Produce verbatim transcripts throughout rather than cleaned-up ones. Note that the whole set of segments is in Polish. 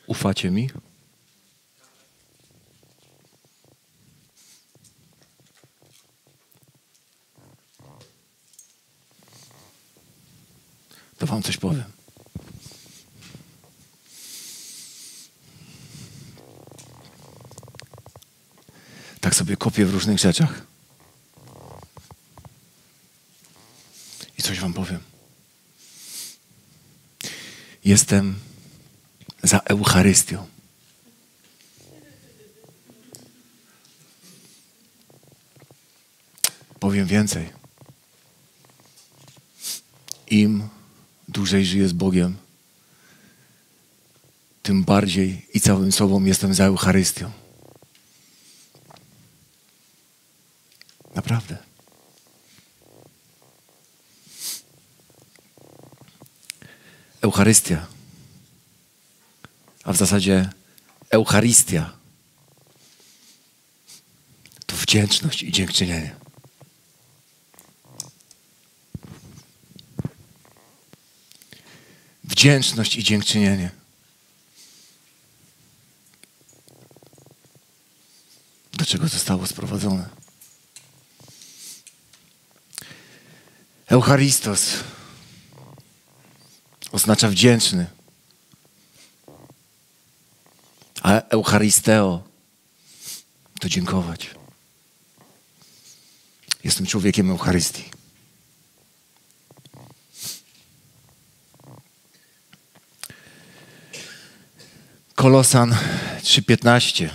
Ufacie mi? To wam coś powiem. Tak sobie kopię w różnych rzeczach. I coś wam powiem. Jestem za Eucharystią. Powiem więcej. Im dłużej żyję z Bogiem, tym bardziej i całym sobą jestem za Eucharystią. Naprawdę. Eucharystia, a w zasadzie Eucharystia, to wdzięczność i dziękczynienie. Wdzięczność i dziękczynienie. Do czego zostało sprowadzone? Eucharystos oznacza wdzięczny, a Eucharisteo to dziękować. Jestem człowiekiem Eucharystii. Kolosan trzy piętnaście.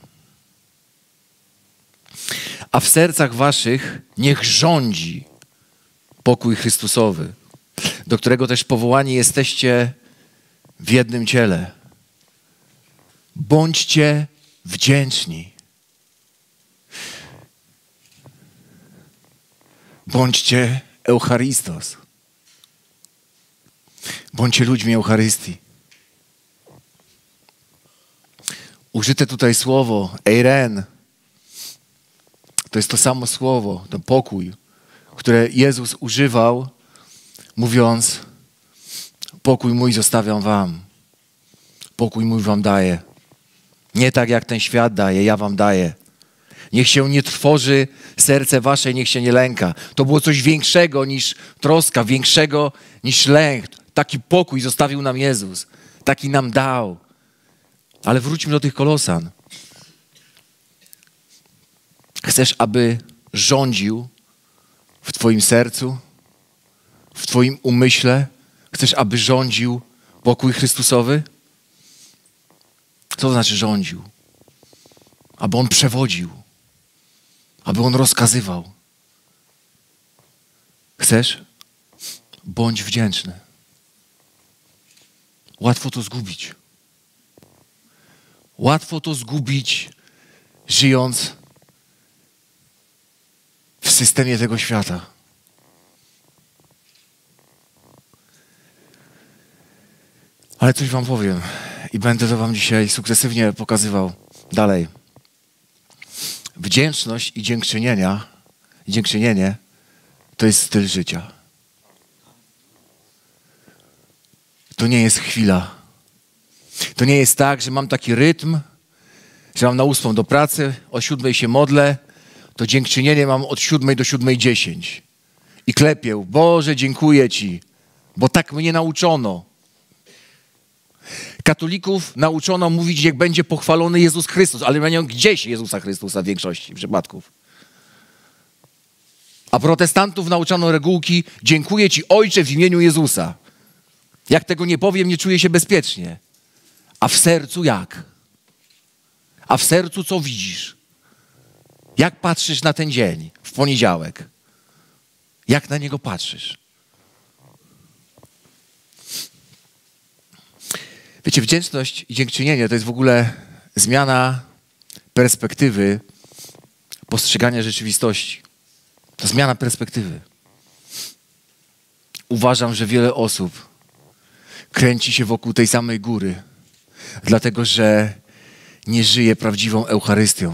A w sercach waszych niech rządzi pokój Chrystusowy, do którego też powołani jesteście w jednym ciele. Bądźcie wdzięczni. Bądźcie Eucharystos. Bądźcie ludźmi Eucharystii. Użyte tutaj słowo eiren. To jest to samo słowo, ten pokój, które Jezus używał, mówiąc: pokój mój zostawiam wam. Pokój mój wam daję. Nie tak jak ten świat daje, ja wam daję. Niech się nie trwoży serce wasze, niech się nie lęka. To było coś większego niż troska, większego niż lęk. Taki pokój zostawił nam Jezus. Taki nam dał. Ale wróćmy do tych Kolosan. Chcesz, aby rządził w twoim sercu, w twoim umyśle? Chcesz, aby rządził pokój Chrystusowy? Co to znaczy rządził? Aby on przewodził. Aby on rozkazywał. Chcesz? Bądź wdzięczny. Łatwo to zgubić. Łatwo to zgubić, żyjąc w systemie tego świata. Ale coś wam powiem i będę to wam dzisiaj sukcesywnie pokazywał dalej. Wdzięczność i dziękczynienia, dziękczynienie to jest styl życia. To nie jest chwila. To nie jest tak, że mam taki rytm, że mam na ósmą do pracy, o siódmej się modlę, to dziękczynienie mam od siódmej do siódmej dziesięć. I klepię: Boże, dziękuję Ci, bo tak mnie nauczono. Katolików nauczono mówić, niech będzie pochwalony Jezus Chrystus, ale mają gdzieś Jezusa Chrystusa w większości przypadków. A protestantów nauczono regułki: dziękuję Ci, Ojcze, w imieniu Jezusa. Jak tego nie powiem, nie czuję się bezpiecznie. A w sercu jak? A w sercu co widzisz? Jak patrzysz na ten dzień, w poniedziałek? Jak na niego patrzysz? Wiecie, wdzięczność i dziękczynienie to jest w ogóle zmiana perspektywy postrzegania rzeczywistości. To zmiana perspektywy. Uważam, że wiele osób kręci się wokół tej samej góry, dlatego że nie żyje prawdziwą Eucharystią.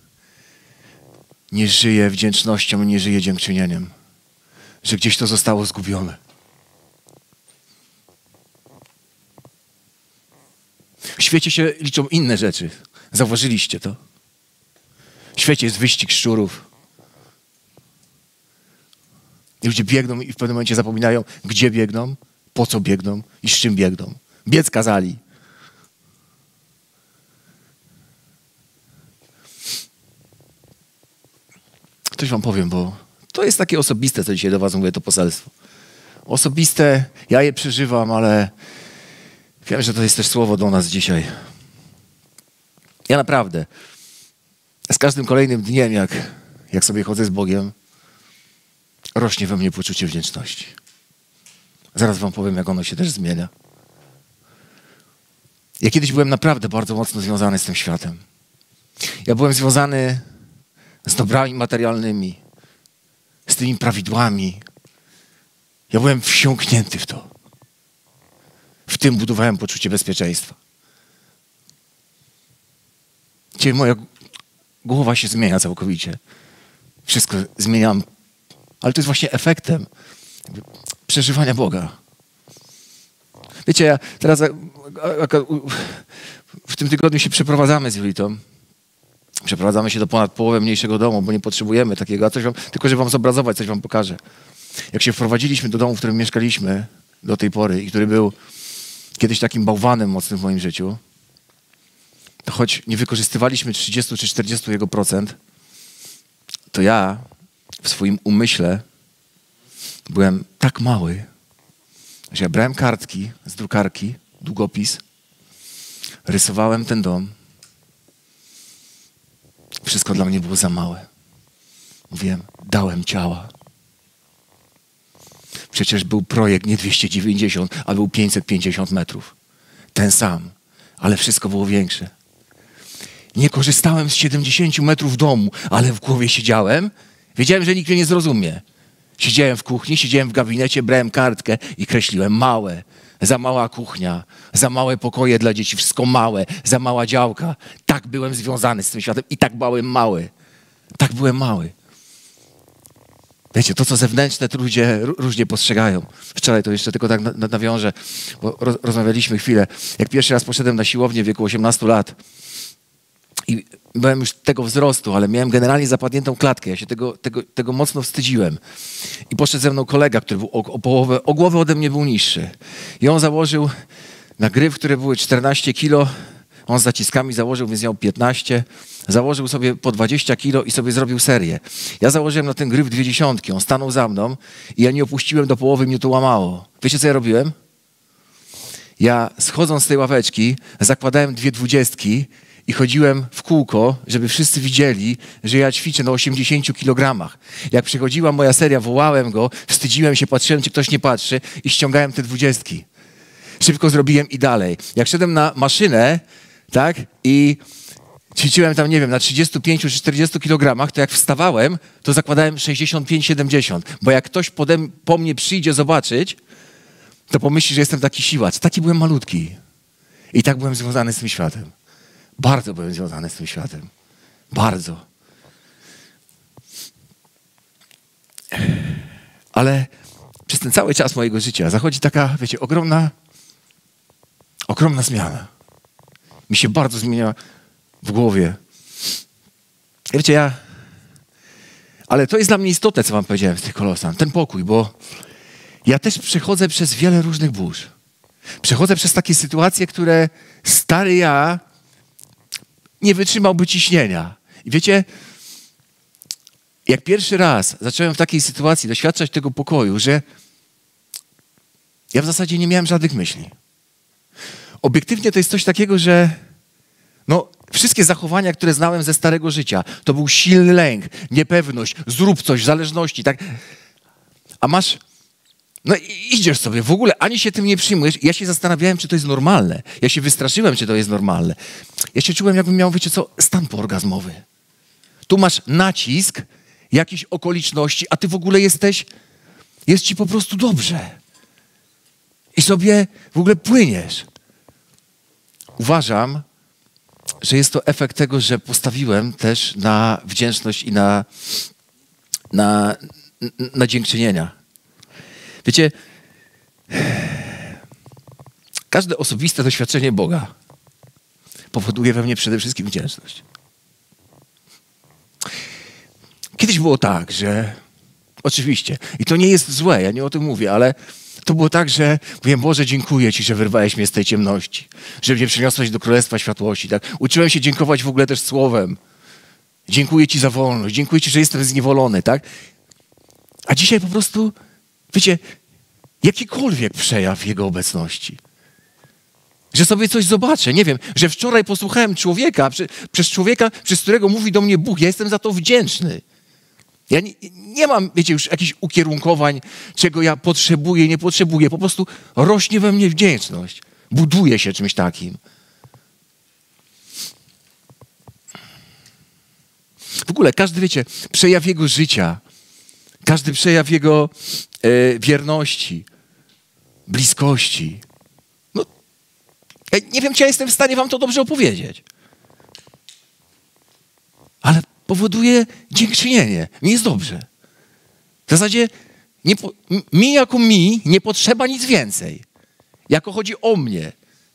Nie żyje wdzięcznością, nie żyje dziękczynieniem. Że gdzieś to zostało zgubione. W świecie się liczą inne rzeczy. Zauważyliście to? W świecie jest wyścig szczurów. I ludzie biegną i w pewnym momencie zapominają, gdzie biegną, po co biegną i z czym biegną. Biec kazali. Coś wam powiem, bo to jest takie osobiste, co dzisiaj do was mówię, to poselstwo. Osobiste, ja je przeżywam, ale wiem, że to jest też słowo do nas dzisiaj. Ja naprawdę, z każdym kolejnym dniem, jak, jak sobie chodzę z Bogiem, rośnie we mnie poczucie wdzięczności. Zaraz wam powiem, jak ono się też zmienia. Ja kiedyś byłem naprawdę bardzo mocno związany z tym światem. Ja byłem związany z dobrami materialnymi, z tymi prawidłami. Ja byłem wsiąknięty w to. W tym budowałem poczucie bezpieczeństwa. Dzisiaj moja głowa się zmienia całkowicie. Wszystko zmieniam, ale to jest właśnie efektem przeżywania Boga. Wiecie, ja teraz w tym tygodniu się przeprowadzamy z Julitą. Przeprowadzamy się do ponad połowy mniejszego domu, bo nie potrzebujemy takiego, a coś wam, tylko żeby wam zobrazować, coś wam pokażę. Jak się wprowadziliśmy do domu, w którym mieszkaliśmy do tej pory i który był kiedyś takim bałwanem mocnym w moim życiu, to choć nie wykorzystywaliśmy trzydzieści czy czterdzieści jego procent, to ja w swoim umyśle byłem tak mały, że ja brałem kartki z drukarki, długopis, rysowałem ten dom. Wszystko dla mnie było za małe. Mówiłem, dałem ciała. Przecież był projekt nie dwieście dziewięćdziesiąt, a był pięćset pięćdziesiąt metrów. Ten sam, ale wszystko było większe. Nie korzystałem z siedemdziesięciu metrów domu, ale w głowie siedziałem. Wiedziałem, że nikt mnie nie zrozumie. Siedziałem w kuchni, siedziałem w gabinecie, brałem kartkę i kreśliłem małe. Za mała kuchnia, za małe pokoje dla dzieci, wszystko małe, za mała działka. Tak byłem związany z tym światem i tak byłem mały. Tak byłem mały. Wiecie, to co zewnętrzne, to ludzie różnie postrzegają. Wczoraj to jeszcze tylko tak nawiążę, bo rozmawialiśmy chwilę. Jak pierwszy raz poszedłem na siłownię w wieku osiemnastu lat i byłem już tego wzrostu, ale miałem generalnie zapadniętą klatkę. Ja się tego, tego, tego mocno wstydziłem. I poszedł ze mną kolega, który był o, o połowę, o głowę ode mnie był niższy. I on założył na gry, w które były czternaście kilo, on z zaciskami założył, więc miał piętnaście. Założył sobie po dwadzieścia kilo i sobie zrobił serię. Ja założyłem na ten gryf dwie dziesiątki. On stanął za mną i ja nie opuściłem do połowy, mnie to łamało. Wiecie, co ja robiłem? Ja schodząc z tej ławeczki zakładałem dwie dwudziestki i chodziłem w kółko, żeby wszyscy widzieli, że ja ćwiczę na osiemdziesięciu kilogramach. Jak przychodziła moja seria, wołałem go, wstydziłem się, patrzyłem, czy ktoś nie patrzy i ściągałem te dwudziestki. Szybko zrobiłem i dalej. Jak szedłem na maszynę, tak, i ćwiczyłem tam, nie wiem, na trzydziestu pięciu czy czterdziestu kilogramach, to jak wstawałem, to zakładałem sześćdziesiąt pięć siedemdziesiąt. Bo jak ktoś pode, po mnie przyjdzie zobaczyć, to pomyśli, że jestem taki siłacz. Taki byłem malutki. I tak byłem związany z tym światem. Bardzo byłem związany z tym światem. Bardzo. Ale przez ten cały czas mojego życia zachodzi taka, wiecie, ogromna, ogromna zmiana. Mi się bardzo zmienia w głowie. Wiecie, ja... Ale to jest dla mnie istotne, co wam powiedziałem z tych Kolosan. Ten pokój, bo ja też przechodzę przez wiele różnych burz. Przechodzę przez takie sytuacje, które stary ja nie wytrzymałby ciśnienia. I wiecie, jak pierwszy raz zacząłem w takiej sytuacji doświadczać tego pokoju, że ja w zasadzie nie miałem żadnych myśli. Obiektywnie to jest coś takiego, że no, wszystkie zachowania, które znałem ze starego życia, to był silny lęk, niepewność, zrób coś, zależności, tak? A masz, no idziesz sobie, w ogóle ani się tym nie przyjmujesz. Ja się zastanawiałem, czy to jest normalne. Ja się wystraszyłem, czy to jest normalne. Ja się czułem, jakbym miał, wiecie co, stan poorgazmowy. Tu masz nacisk, jakieś okoliczności, a ty w ogóle jesteś, jest ci po prostu dobrze. I sobie w ogóle płyniesz. Uważam, że jest to efekt tego, że postawiłem też na wdzięczność i na, na, na dziękczynienia. Wiecie, każde osobiste doświadczenie Boga powoduje we mnie przede wszystkim wdzięczność. Kiedyś było tak, że oczywiście, i to nie jest złe, ja nie o tym mówię, ale to było tak, że mówiłem, Boże, dziękuję Ci, że wyrwałeś mnie z tej ciemności, że mnie przeniosłeś do Królestwa Światłości. Tak? Uczyłem się dziękować w ogóle też słowem. Dziękuję Ci za wolność, dziękuję Ci, że jestem zniewolony, tak? A dzisiaj po prostu, wiecie, jakikolwiek przejaw Jego obecności. Że sobie coś zobaczę, nie wiem, że wczoraj posłuchałem człowieka, przy, przez człowieka, przez którego mówi do mnie Bóg, ja jestem za to wdzięczny. Ja nie, nie mam, wiecie, już jakichś ukierunkowań, czego ja potrzebuję, nie potrzebuję. Po prostu rośnie we mnie wdzięczność. Buduje się czymś takim. W ogóle każdy, wiecie, przejaw Jego życia, każdy przejaw Jego e, wierności, bliskości. No, ja nie wiem, czy ja jestem w stanie wam to dobrze opowiedzieć. Ale powoduje dziękczynienie. Mi jest dobrze. W zasadzie nie, mi jako mi nie potrzeba nic więcej. Jako chodzi o mnie.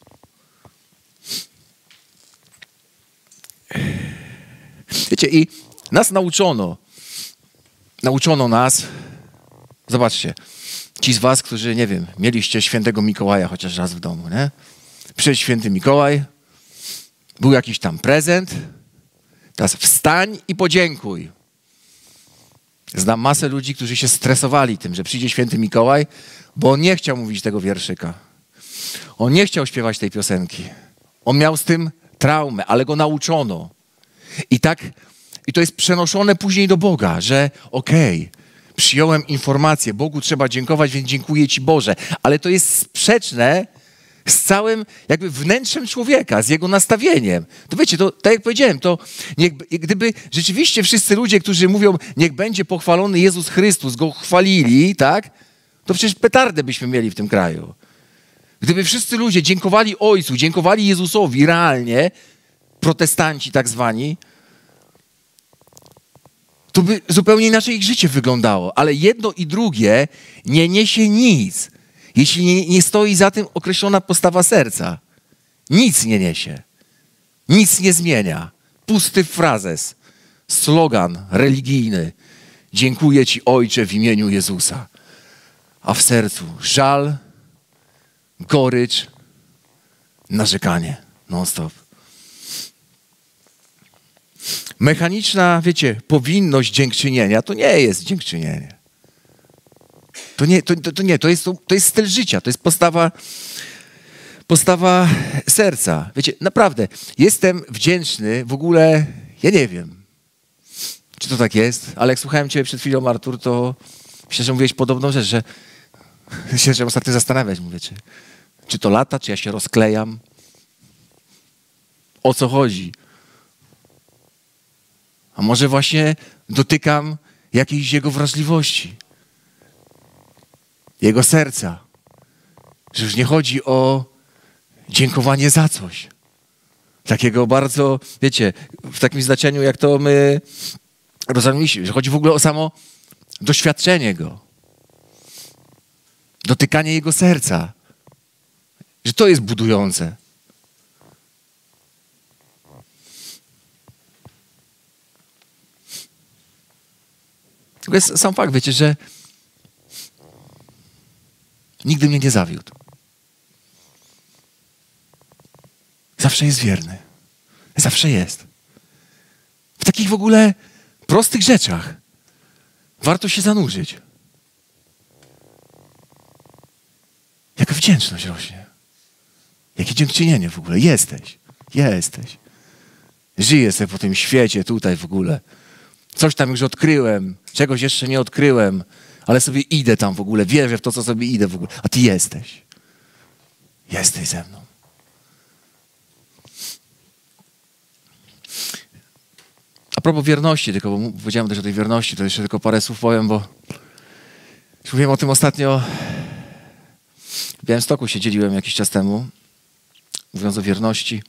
Wiecie, i nas nauczono, nauczono nas, zobaczcie, ci z was, którzy, nie wiem, mieliście świętego Mikołaja chociaż raz w domu, nie? Przyszedł święty Mikołaj, był jakiś tam prezent, teraz wstań i podziękuj. Znam masę ludzi, którzy się stresowali tym, że przyjdzie święty Mikołaj, bo on nie chciał mówić tego wierszyka. On nie chciał śpiewać tej piosenki. On miał z tym traumę, ale go nauczono. I tak, i to jest przenoszone później do Boga, że okej, okay, przyjąłem informację, Bogu trzeba dziękować, więc dziękuję Ci Boże. Ale to jest sprzeczne z całym jakby wnętrzem człowieka, z jego nastawieniem. To wiecie, to tak jak powiedziałem, to niech, gdyby rzeczywiście wszyscy ludzie, którzy mówią, niech będzie pochwalony Jezus Chrystus, go chwalili, tak? To przecież petardę byśmy mieli w tym kraju. Gdyby wszyscy ludzie dziękowali Ojcu, dziękowali Jezusowi realnie, protestanci tak zwani, to by zupełnie inaczej ich życie wyglądało. Ale jedno i drugie nie niesie nic, jeśli nie, nie stoi za tym określona postawa serca. Nic nie niesie. Nic nie zmienia. Pusty frazes. Slogan religijny. Dziękuję Ci, Ojcze, w imieniu Jezusa. A w sercu żal, gorycz, narzekanie. Non stop. Mechaniczna, wiecie, powinność dziękczynienia to nie jest dziękczynienie. To nie, to, to, to nie, to jest, to, to jest styl życia, to jest postawa, postawa serca. Wiecie, naprawdę, jestem wdzięczny w ogóle, ja nie wiem, czy to tak jest, ale jak słuchałem Ciebie przed chwilą, Artur, to myślę, że mówiłeś podobną rzecz, że się że ostatnio zastanawiać, mówię, czy, czy to lata, czy ja się rozklejam. O co chodzi? A może właśnie dotykam jakiejś jego wrażliwości, jego serca. Że już nie chodzi o dziękowanie za coś. Takiego bardzo, wiecie, w takim znaczeniu, jak to my rozumieliśmy, że chodzi w ogóle o samo doświadczenie go. Dotykanie jego serca. Że to jest budujące. To jest sam fakt, wiecie, że nigdy mnie nie zawiódł. Zawsze jest wierny. Zawsze jest. W takich w ogóle prostych rzeczach warto się zanurzyć. Jaka wdzięczność rośnie. Jakie dziękczynienie w ogóle. Jesteś. Jesteś. Żyję sobie po tym świecie tutaj w ogóle. Coś tam już odkryłem, czegoś jeszcze nie odkryłem, ale sobie idę tam w ogóle, wierzę w to, co sobie idę w ogóle. A Ty jesteś. Jesteś ze mną. A propos wierności, tylko bo powiedziałem też o tej wierności, to jeszcze tylko parę słów powiem, bo już mówiłem o tym ostatnio. W Białymstoku się dzieliłem jakiś czas temu, mówiąc o wierności.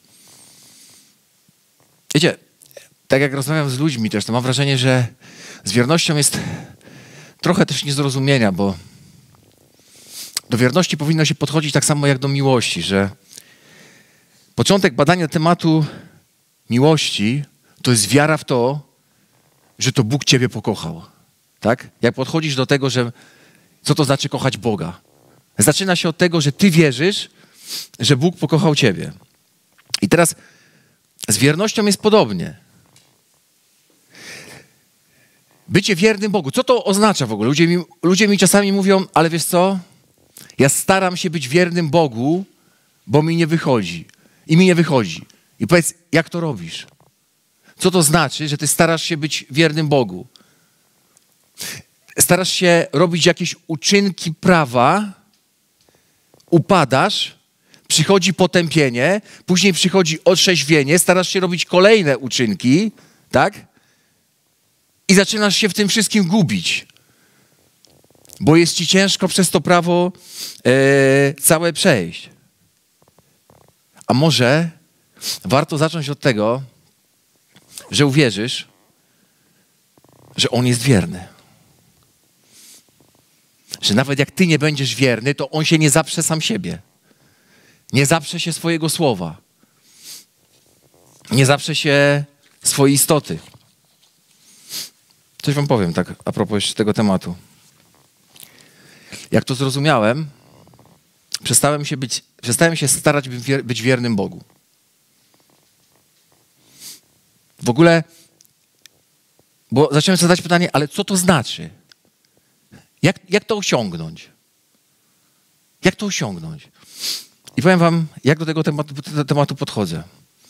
Wiecie, tak jak rozmawiam z ludźmi też, to mam wrażenie, że z wiernością jest trochę też niezrozumienia, bo do wierności powinno się podchodzić tak samo jak do miłości, że Początek badania tematu miłości to jest wiara w to, że to Bóg ciebie pokochał. Tak? Jak podchodzisz do tego, że co to znaczy kochać Boga? Zaczyna się od tego, że ty wierzysz, że Bóg pokochał ciebie. I teraz z wiernością jest podobnie. Bycie wiernym Bogu. Co to oznacza w ogóle? Ludzie mi, ludzie mi czasami mówią, ale wiesz co? Ja staram się być wiernym Bogu, bo mi nie wychodzi. I mi nie wychodzi. I powiedz, jak to robisz? Co to znaczy, że ty starasz się być wiernym Bogu? Starasz się robić jakieś uczynki prawa, upadasz, przychodzi potępienie, później przychodzi otrzeźwienie, starasz się robić kolejne uczynki, tak? I zaczynasz się w tym wszystkim gubić, bo jest ci ciężko przez to prawo e, całe przejść. A może warto zacząć od tego, że uwierzysz, że On jest wierny. Że nawet jak ty nie będziesz wierny, to On się nie zaprze sam siebie. Nie zaprze się swojego słowa. Nie zaprze się swojej istoty. Coś wam powiem tak a propos jeszcze tego tematu. Jak to zrozumiałem, przestałem się, być, przestałem się starać, by być wiernym Bogu. W ogóle, bo zacząłem sobie zadać pytanie, ale co to znaczy? Jak, jak to osiągnąć? Jak to osiągnąć? I powiem wam, jak do tego tematu, do tego tematu podchodzę.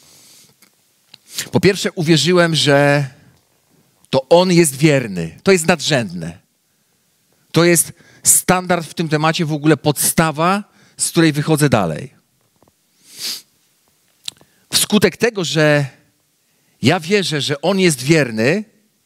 Po pierwsze, uwierzyłem, że to On jest wierny. To jest nadrzędne. To jest standard w tym temacie, w ogóle podstawa, z której wychodzę dalej. Wskutek tego, że ja wierzę, że On jest wierny,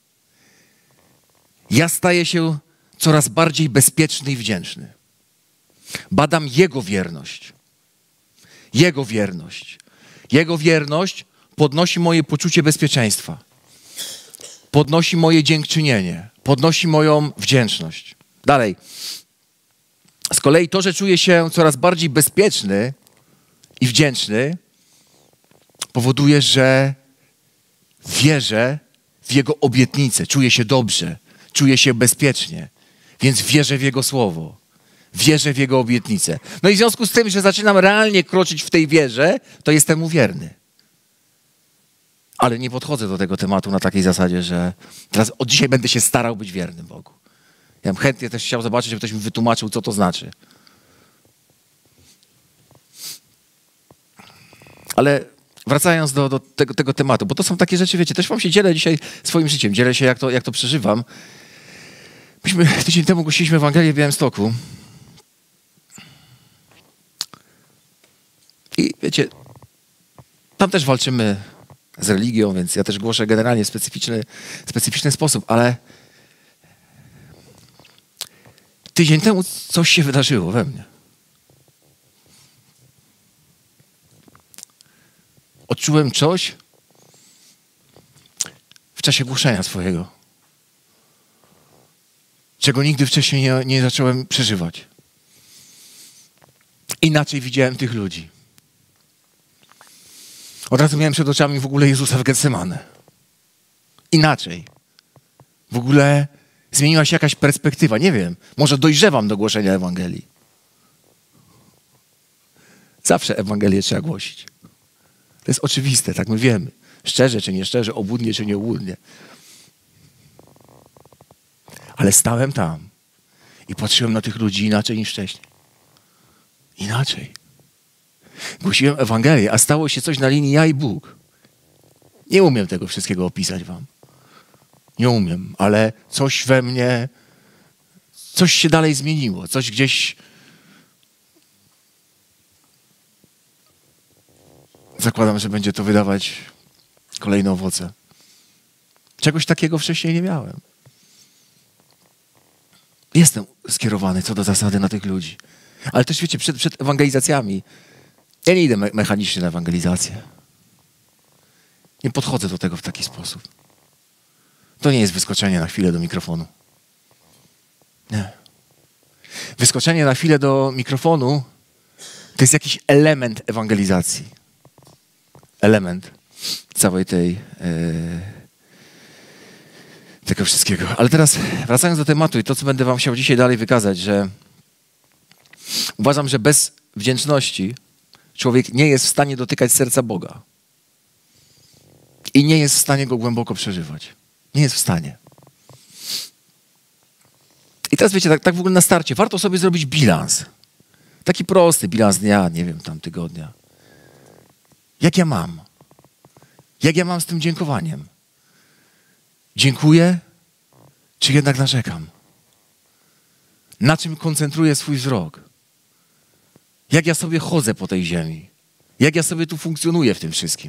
ja staję się coraz bardziej bezpieczny i wdzięczny. Badam Jego wierność. Jego wierność. Jego wierność podnosi moje poczucie bezpieczeństwa. Podnosi moje dziękczynienie. Podnosi moją wdzięczność. Dalej. Z kolei to, że czuję się coraz bardziej bezpieczny i wdzięczny, powoduje, że wierzę w Jego obietnice. Czuję się dobrze. Czuję się bezpiecznie. Więc wierzę w Jego słowo. Wierzę w Jego obietnice. No i w związku z tym, że zaczynam realnie kroczyć w tej wierze, to jestem mu wierny. Ale nie podchodzę do tego tematu na takiej zasadzie, że teraz od dzisiaj będę się starał być wiernym Bogu. Ja bym chętnie też chciał zobaczyć, żeby ktoś mi wytłumaczył, co to znaczy. Ale wracając do, do tego, tego tematu, bo to są takie rzeczy, wiecie, też wam się dzielę dzisiaj swoim życiem. Dzielę się, jak to, jak to przeżywam. Myśmy tydzień temu głosiliśmy Ewangelię w Białymstoku. I wiecie, tam też walczymy z religią, więc ja też głoszę generalnie w specyficzny, specyficzny sposób, ale tydzień temu coś się wydarzyło we mnie. Odczułem coś w czasie głoszenia swojego, czego nigdy wcześniej nie, nie zacząłem przeżywać. Inaczej widziałem tych ludzi. Od razu miałem przed oczami w ogóle Jezusa w Getsemane. Inaczej. W ogóle zmieniła się jakaś perspektywa. Nie wiem, może dojrzewam do głoszenia Ewangelii. Zawsze Ewangelię trzeba głosić. To jest oczywiste, tak my wiemy. Szczerze czy nie szczerze, obłudnie czy nie obłudnie. Ale stałem tam i patrzyłem na tych ludzi inaczej niż wcześniej. Inaczej. Głosiłem Ewangelię, a stało się coś na linii ja i Bóg. Nie umiem tego wszystkiego opisać wam. Nie umiem, ale coś we mnie, coś się dalej zmieniło. Coś gdzieś zakładam, że będzie to wydawać kolejne owoce. Czegoś takiego wcześniej nie miałem. Jestem skierowany co do zasady na tych ludzi. Ale też wiecie, przed, przed ewangelizacjami ja nie idę me- mechanicznie na ewangelizację. Nie podchodzę do tego w taki sposób. To nie jest wyskoczenie na chwilę do mikrofonu. Nie. Wyskoczenie na chwilę do mikrofonu to jest jakiś element ewangelizacji. element całej tej e, tego wszystkiego. Ale teraz wracając do tematu i to, co będę wam chciał dzisiaj dalej wykazać, że uważam, że bez wdzięczności człowiek nie jest w stanie dotykać serca Boga. I nie jest w stanie go głęboko przeżywać. Nie jest w stanie. I teraz wiecie, tak, tak w ogóle na starcie, warto sobie zrobić bilans. Taki prosty bilans dnia, nie wiem, tam tygodnia. Jak ja mam? Jak ja mam z tym dziękowaniem? Dziękuję, czy jednak narzekam? Na czym koncentruję swój wzrok? Jak ja sobie chodzę po tej ziemi? Jak ja sobie tu funkcjonuję w tym wszystkim?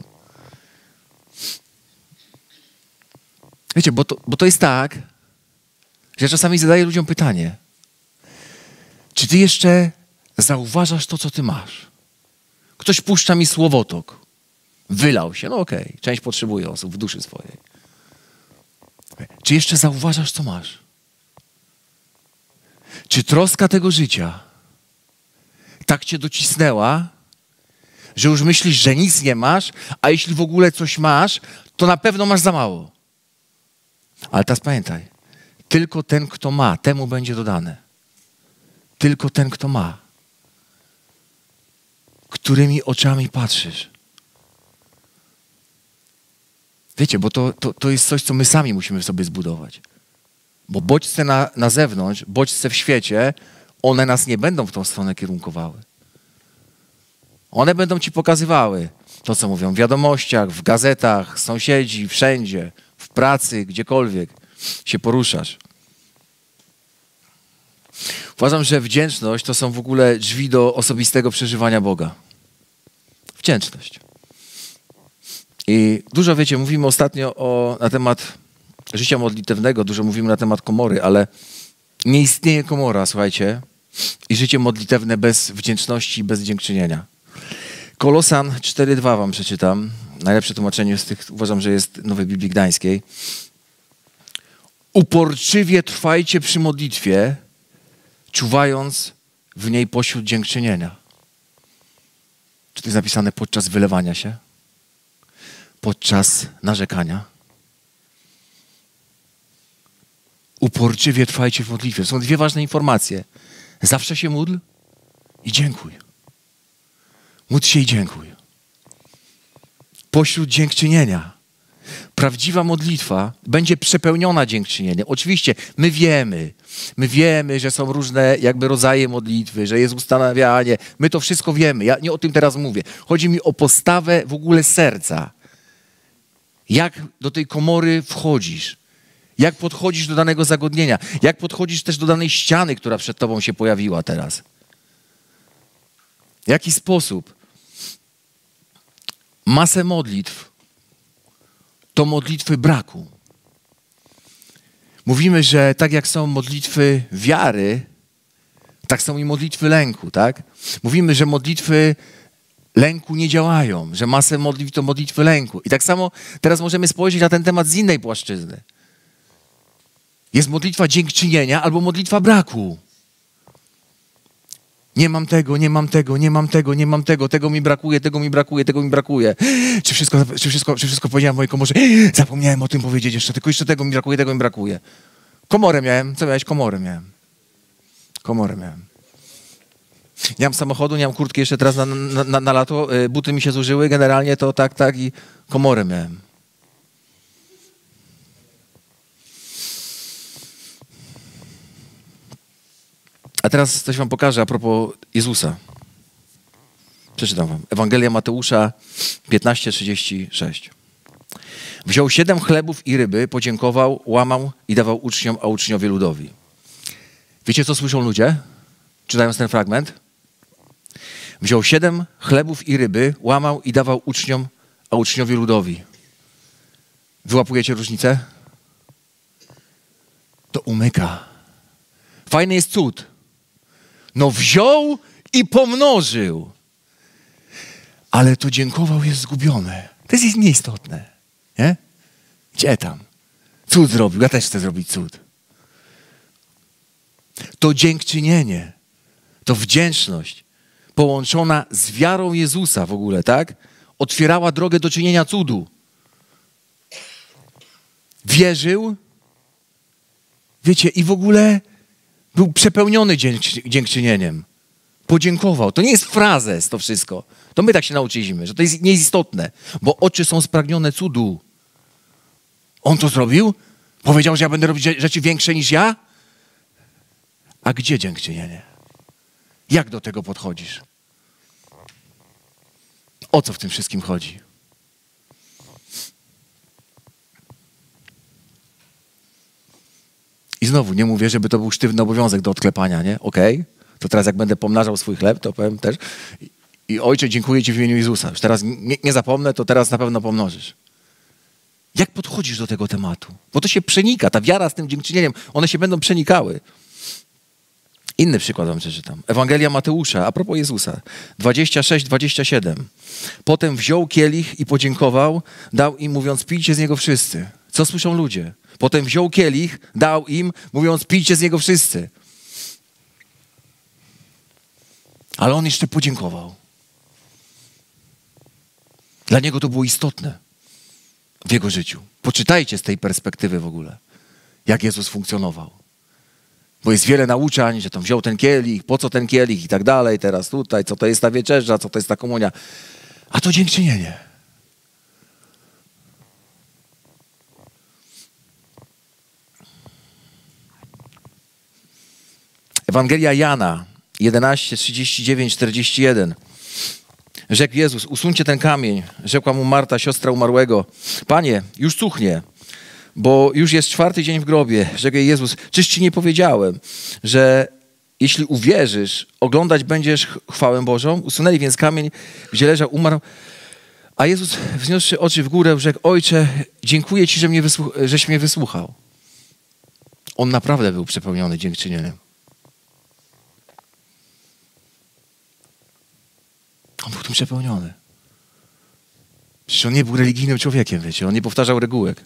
Wiecie, bo to, bo to jest tak, że ja czasami zadaję ludziom pytanie, czy ty jeszcze zauważasz to, co ty masz? Ktoś puszcza mi słowotok. Wylał się, no okej, okay. Część potrzebuje osób w duszy swojej. Czy jeszcze zauważasz, co masz? Czy troska tego życia tak cię docisnęła, że już myślisz, że nic nie masz, a jeśli w ogóle coś masz, to na pewno masz za mało. Ale teraz pamiętaj, tylko ten, kto ma, temu będzie dodane. Tylko ten, kto ma. Którymi oczami patrzysz? Wiecie, bo to, to, to jest coś, co my sami musimy sobie zbudować. Bo bodźce na, na zewnątrz, bodźce w świecie, one nas nie będą w tą stronę kierunkowały. One będą ci pokazywały to, co mówią w wiadomościach, w gazetach, sąsiedzi, wszędzie, w pracy, gdziekolwiek się poruszasz. Uważam, że wdzięczność to są w ogóle drzwi do osobistego przeżywania Boga. Wdzięczność. I dużo, wiecie, mówimy ostatnio o, na temat życia modlitewnego, dużo mówimy na temat komory, ale nie istnieje komora, słuchajcie, i życie modlitewne bez wdzięczności i bez dziękczynienia. Kolosan cztery dwa wam przeczytam. Najlepsze tłumaczenie z tych, uważam, że jest Nowej Biblii Gdańskiej. Uporczywie trwajcie przy modlitwie, czuwając w niej pośród dziękczynienia. Czy to jest napisane podczas wylewania się? Podczas narzekania? Uporczywie trwajcie w modlitwie. Są dwie ważne informacje. Zawsze się módl i dziękuj. Módl się i dziękuj. Pośród dziękczynienia. Prawdziwa modlitwa będzie przepełniona dziękczynieniem. Oczywiście my wiemy, my wiemy, że są różne jakby rodzaje modlitwy, że jest ustanawianie. My to wszystko wiemy. Ja nie o tym teraz mówię. Chodzi mi o postawę w ogóle serca. Jak do tej komory wchodzisz? Jak podchodzisz do danego zagadnienia? Jak podchodzisz też do danej ściany, która przed tobą się pojawiła teraz? W jaki sposób? Masę modlitw to modlitwy braku. Mówimy, że tak jak są modlitwy wiary, tak są i modlitwy lęku, tak? Mówimy, że modlitwy lęku nie działają, że masę modlitw to modlitwy lęku. I tak samo teraz możemy spojrzeć na ten temat z innej płaszczyzny. Jest modlitwa dziękczynienia albo modlitwa braku. Nie mam tego, nie mam tego, nie mam tego, nie mam tego, tego mi brakuje, tego mi brakuje, tego mi brakuje. Czy wszystko, czy wszystko, czy wszystko powiedziałem w mojej komorze? Zapomniałem o tym powiedzieć jeszcze, tylko jeszcze tego mi brakuje, tego mi brakuje. Komorę miałem. Co miałeś? Komorę miałem. Komorę miałem. Nie mam samochodu, nie mam kurtki jeszcze teraz na, na, na, na lato, buty mi się zużyły, generalnie to tak, tak i komorę miałem. A teraz coś wam pokażę a propos Jezusa. Przeczytam wam. Ewangelia Mateusza piętnaście trzydzieści sześć. Wziął siedem chlebów i ryby, podziękował, łamał i dawał uczniom, a uczniowie ludowi. Wiecie, co słyszą ludzie, czytając ten fragment? Wziął siedem chlebów i ryby, łamał i dawał uczniom, a uczniowie ludowi. Wyłapujecie różnicę? To umyka. Fajny jest cud. No wziął i pomnożył. Ale to dziękował jest zgubione. To jest nieistotne. Nie? Gdzie tam? Cud zrobił. Ja też chcę zrobić cud. To dziękczynienie, to wdzięczność połączona z wiarą Jezusa w ogóle, tak? otwierała drogę do czynienia cudu. Wierzył, wiecie, i w ogóle był przepełniony dzięk, dziękczynieniem. Podziękował. To nie jest frazes to wszystko. To my tak się nauczyliśmy, że to jest, nie jest istotne, bo oczy są spragnione cudu. On to zrobił? Powiedział, że ja będę robić rzeczy większe niż ja? A gdzie dziękczynienie? Jak do tego podchodzisz? O co w tym wszystkim chodzi? I znowu, nie mówię, żeby to był sztywny obowiązek do odklepania, nie? Okej, okay. To teraz jak będę pomnażał swój chleb, to powiem też i, i Ojcze, dziękuję Ci w imieniu Jezusa. Już teraz nie, nie zapomnę, to teraz na pewno pomnożysz. Jak podchodzisz do tego tematu? Bo to się przenika, ta wiara z tym dziękczynieniem, one się będą przenikały. Inny przykład wam przeczytam. Ewangelia Mateusza, a propos Jezusa. dwadzieścia sześć, dwadzieścia siedem. Potem wziął kielich i podziękował, dał im, mówiąc, pijcie z niego wszyscy. Co słyszą ludzie? Potem wziął kielich, dał im, mówiąc, pijcie z niego wszyscy. Ale on jeszcze podziękował. Dla niego to było istotne w jego życiu. Poczytajcie z tej perspektywy w ogóle, jak Jezus funkcjonował. Bo jest wiele nauczań, że tam wziął ten kielich, po co ten kielich i tak dalej, teraz tutaj, co to jest ta wieczerza, co to jest ta komunia. A to dziękczynienie. Ewangelia Jana jedenaście, trzydzieści dziewięć, czterdzieści jeden. Rzekł Jezus, usuńcie ten kamień. Rzekła mu Marta, siostra umarłego. Panie, już cuchnie, bo już jest czwarty dzień w grobie. Rzekł jej Jezus, czyż ci nie powiedziałem, że jeśli uwierzysz, oglądać będziesz chwałę Bożą? Usunęli więc kamień, gdzie leżał, umarł. A Jezus, wzniósłszy oczy w górę, rzekł, Ojcze, dziękuję Ci, że mnie wysłuch- żeś mnie wysłuchał. On naprawdę był przepełniony dziękczynieniem. On był tym przepełniony. Przecież on nie był religijnym człowiekiem, wiecie. On nie powtarzał regułek.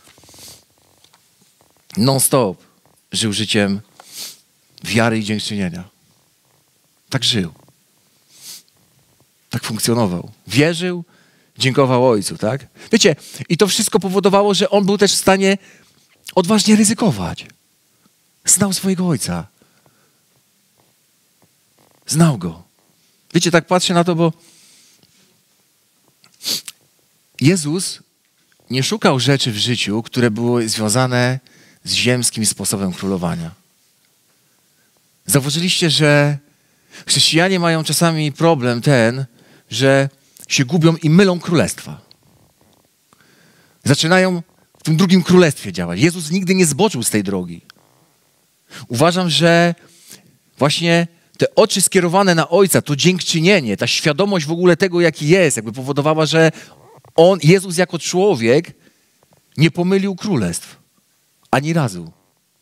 Non-stop żył życiem wiary i dziękczynienia. Tak żył. Tak funkcjonował. Wierzył, dziękował Ojcu, tak? Wiecie, i to wszystko powodowało, że on był też w stanie odważnie ryzykować. Znał swojego Ojca. Znał Go. Wiecie, tak patrzę na to, bo Jezus nie szukał rzeczy w życiu, które były związane z ziemskim sposobem królowania. Zauważyliście, że chrześcijanie mają czasami problem ten, że się gubią i mylą królestwa. Zaczynają w tym drugim królestwie działać. Jezus nigdy nie zboczył z tej drogi. Uważam, że właśnie te oczy skierowane na Ojca, to dziękczynienie, ta świadomość w ogóle tego, jaki jest, jakby powodowała, że On, Jezus jako człowiek nie pomylił królestw. Ani razu.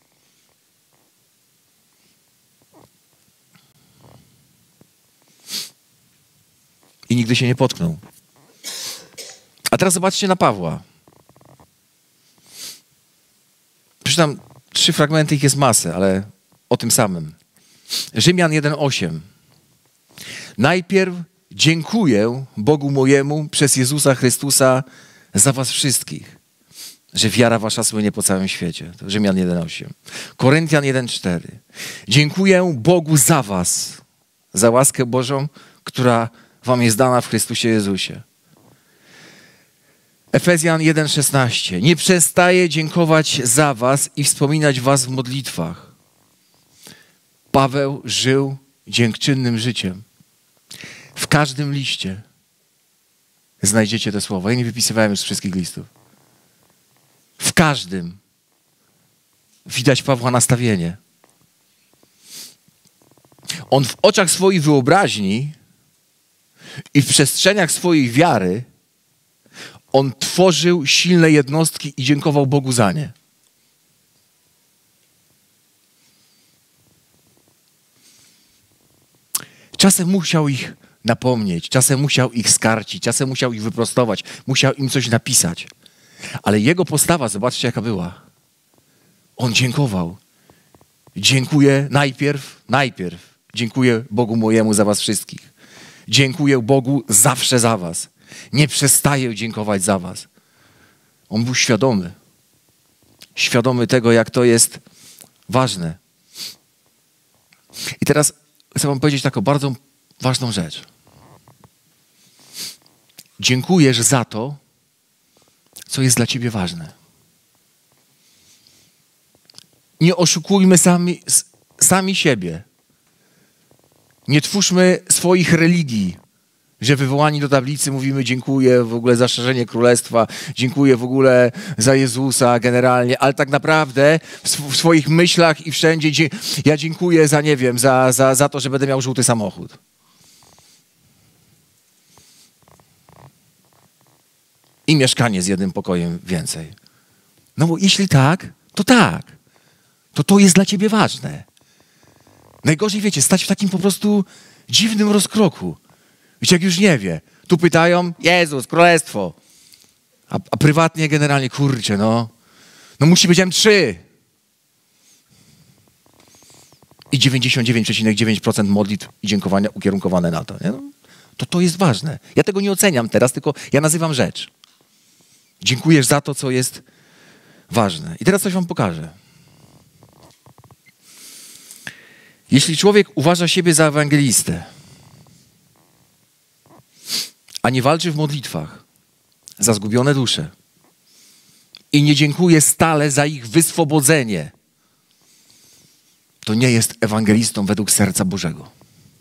I nigdy się nie potknął. A teraz zobaczcie na Pawła. Przeczytam trzy fragmenty, ich jest masę, ale o tym samym. Rzymian jeden, osiem. Najpierw dziękuję Bogu mojemu przez Jezusa Chrystusa za was wszystkich, że wiara wasza słynie po całym świecie. To Rzymian jeden, osiem. Koryntian jeden, cztery. Dziękuję Bogu za was, za łaskę Bożą, która wam jest dana w Chrystusie Jezusie. Efezjan jeden, szesnaście. Nie przestaję dziękować za was i wspominać was w modlitwach. Paweł żył dziękczynnym życiem. W każdym liście znajdziecie te słowa. Ja nie wypisywałem już z wszystkich listów. W każdym widać Pawła nastawienie. On w oczach swojej wyobraźni i w przestrzeniach swojej wiary on tworzył silne jednostki i dziękował Bogu za nie. Czasem musiał ich napomnieć, czasem musiał ich skarcić, czasem musiał ich wyprostować, musiał im coś napisać. Ale jego postawa, zobaczcie jaka była. On dziękował. Dziękuję najpierw, najpierw dziękuję Bogu mojemu za was wszystkich. Dziękuję Bogu zawsze za was. Nie przestaje dziękować za was. On był świadomy. Świadomy tego, jak to jest ważne. I teraz chcę wam powiedzieć taką bardzo ważną rzecz. Dziękujesz za to, co jest dla ciebie ważne. Nie oszukujmy sami, sami siebie. Nie twórzmy swoich religii, że wywołani do tablicy mówimy dziękuję w ogóle za szerzenie królestwa, dziękuję w ogóle za Jezusa generalnie, ale tak naprawdę w, sw w swoich myślach i wszędzie dzie ja dziękuję za, nie wiem, za, za, za to, że będę miał żółty samochód. I mieszkanie z jednym pokojem więcej. No bo jeśli tak, to tak. To to jest dla ciebie ważne. Najgorzej, wiecie, stać w takim po prostu dziwnym rozkroku. Wiecie, jak już nie wie. Tu pytają, Jezus, królestwo. A, a prywatnie generalnie, kurczę, no. No musi być M trzy. I dziewięćdziesiąt dziewięć przecinek dziewięć procent modlitw i dziękowania ukierunkowane na to. Nie? No, to to jest ważne. Ja tego nie oceniam teraz, tylko ja nazywam rzecz. Dziękujesz za to, co jest ważne. I teraz coś wam pokażę. Jeśli człowiek uważa siebie za ewangelistę, a nie walczy w modlitwach za zgubione dusze i nie dziękuje stale za ich wyswobodzenie, to nie jest ewangelistą według serca Bożego.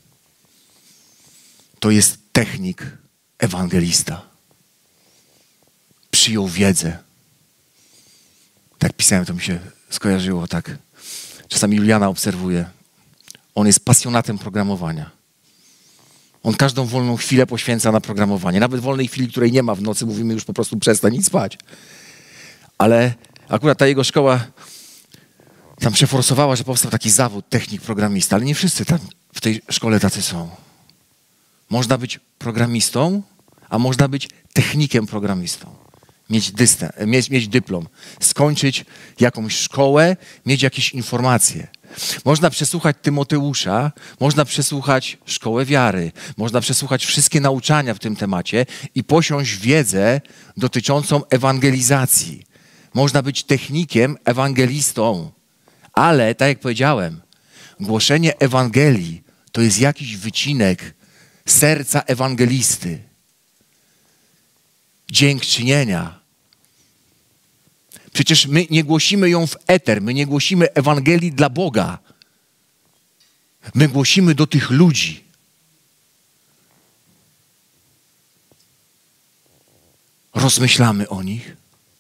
To jest technik ewangelista. Przyjął wiedzę. Tak pisałem, to mi się skojarzyło, tak. Czasami Juliana obserwuje. On jest pasjonatem programowania. On każdą wolną chwilę poświęca na programowanie. Nawet wolnej chwili, której nie ma w nocy, mówimy już po prostu przestań i spać. Ale akurat ta jego szkoła tam przeforsowała, że powstał taki zawód technik programista, ale nie wszyscy tam w tej szkole tacy są. Można być programistą, a można być technikiem programistą. Mieć, dystans, mieć, mieć dyplom, skończyć jakąś szkołę, mieć jakieś informacje. Można przesłuchać Tymoteusza, można przesłuchać Szkołę Wiary, można przesłuchać wszystkie nauczania w tym temacie i posiąść wiedzę dotyczącą ewangelizacji. Można być technikiem, ewangelistą, ale tak jak powiedziałem, głoszenie Ewangelii to jest jakiś wycinek serca ewangelisty. Dziękczynienia. Przecież my nie głosimy ją w eter, my nie głosimy Ewangelii dla Boga. My głosimy do tych ludzi. Rozmyślamy o nich.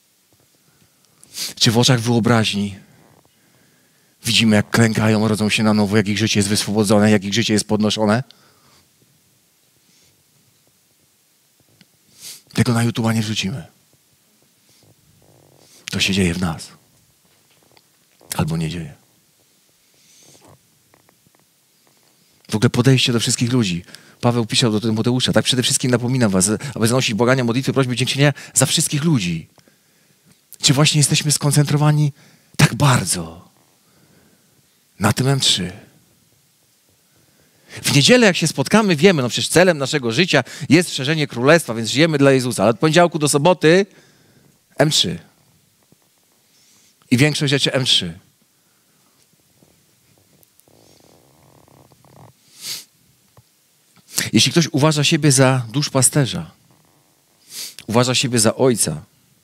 Czy w oczach wyobraźni widzimy, jak klękają, rodzą się na nowo, jak ich życie jest wyswobodzone, jak ich życie jest podnoszone? Tego na YouTube'a nie wrzucimy. To się dzieje w nas. Albo nie dzieje. W ogóle podejście do wszystkich ludzi. Paweł pisał do Tymoteusza, tak przede wszystkim napominam was, aby zanosić błagania, modlitwy, prośby, dziękczynienia za wszystkich ludzi. Czy właśnie jesteśmy skoncentrowani tak bardzo na tym M trzy? W niedzielę, jak się spotkamy, wiemy, no przecież celem naszego życia jest szerzenie królestwa, więc żyjemy dla Jezusa. Ale od poniedziałku do soboty M trzy. I większość rzeczy M trzy. Jeśli ktoś uważa siebie za duszpasterza, uważa siebie za ojca,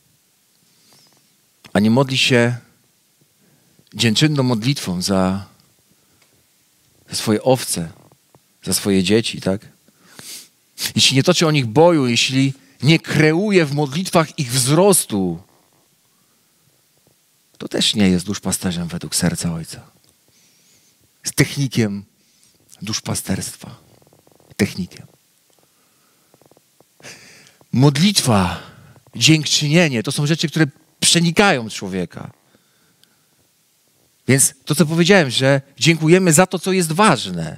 a nie modli się dziękczynną modlitwą za, za swoje owce, za swoje dzieci, tak? Jeśli nie toczy o nich boju, jeśli nie kreuje w modlitwach ich wzrostu, to też nie jest duszpasterzem według serca Ojca. Jest technikiem duszpasterstwa. Technikiem. Modlitwa, dziękczynienie to są rzeczy, które przenikają człowieka. Więc to, co powiedziałem, że dziękujemy za to, co jest ważne.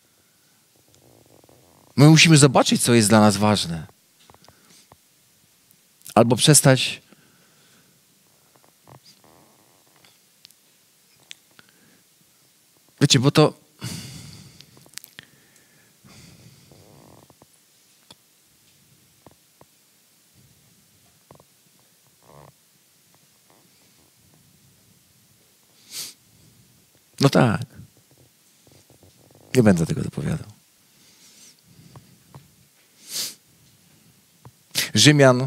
My musimy zobaczyć, co jest dla nas ważne. Albo przestać wiecie, bo to No tak. Nie będę tego dopowiadał. Rzymian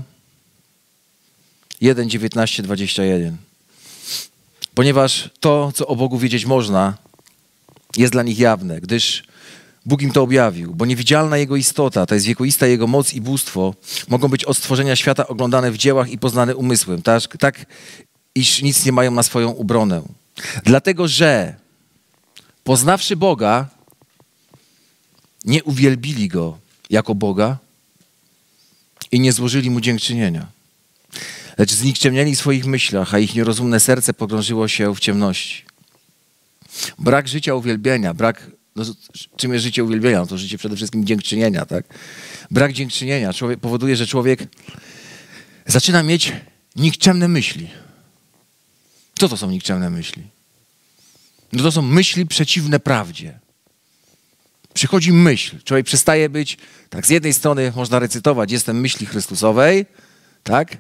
jeden, dziewiętnaście, dwadzieścia jeden. Ponieważ to, co o Bogu wiedzieć można, jest dla nich jawne, gdyż Bóg im to objawił, bo niewidzialna Jego istota, to jest wiekuista Jego moc i bóstwo, mogą być od stworzenia świata oglądane w dziełach i poznane umysłem, tak, tak iż nic nie mają na swoją obronę. Dlatego, że poznawszy Boga, nie uwielbili Go jako Boga i nie złożyli Mu dziękczynienia. Lecz znikczemnieli w swoich myślach, a ich nierozumne serce pogrążyło się w ciemności. Brak życia uwielbienia, brak, no, czym jest życie uwielbienia? No to życie przede wszystkim dziękczynienia, tak? Brak dziękczynienia człowiek, powoduje, że człowiek zaczyna mieć nikczemne myśli. Co to są nikczemne myśli? No to są myśli przeciwne prawdzie. Przychodzi myśl, człowiek przestaje być, tak, z jednej strony można recytować, jestem myśli Chrystusowej, tak?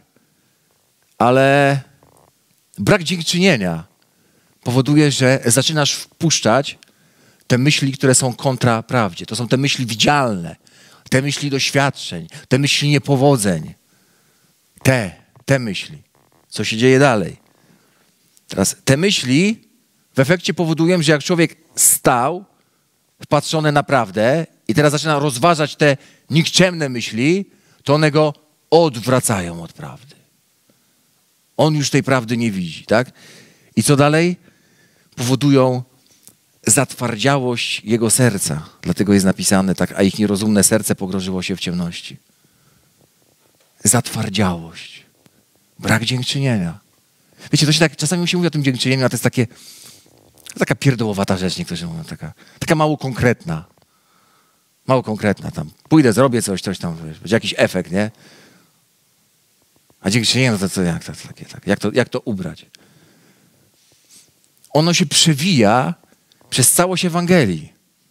Ale brak dziękczynienia powoduje, że zaczynasz wpuszczać te myśli, które są kontra prawdzie. To są te myśli widzialne, te myśli doświadczeń, te myśli niepowodzeń. Te, te myśli. Co się dzieje dalej? Teraz te myśli w efekcie powodują, że jak człowiek stał, wpatrzony na prawdę i teraz zaczyna rozważać te nikczemne myśli, to one go odwracają od prawdy. On już tej prawdy nie widzi, tak? I co dalej? Powodują zatwardziałość jego serca. Dlatego jest napisane tak, a ich nierozumne serce pogrążyło się w ciemności. Zatwardziałość. Brak dziękczynienia. Wiecie, to się tak, czasami się mówi o tym dziękczynieniu, a to jest takie, taka pierdołowata rzecz, niektórzy mówią, taka, taka mało konkretna. Mało konkretna tam. Pójdę, zrobię coś, coś tam, wiesz, będzie jakiś efekt, nie? A dziękczynienie, no to co, jak to, takie, tak, jak to, jak to ubrać? Ono się przewija przez całość Ewangelii.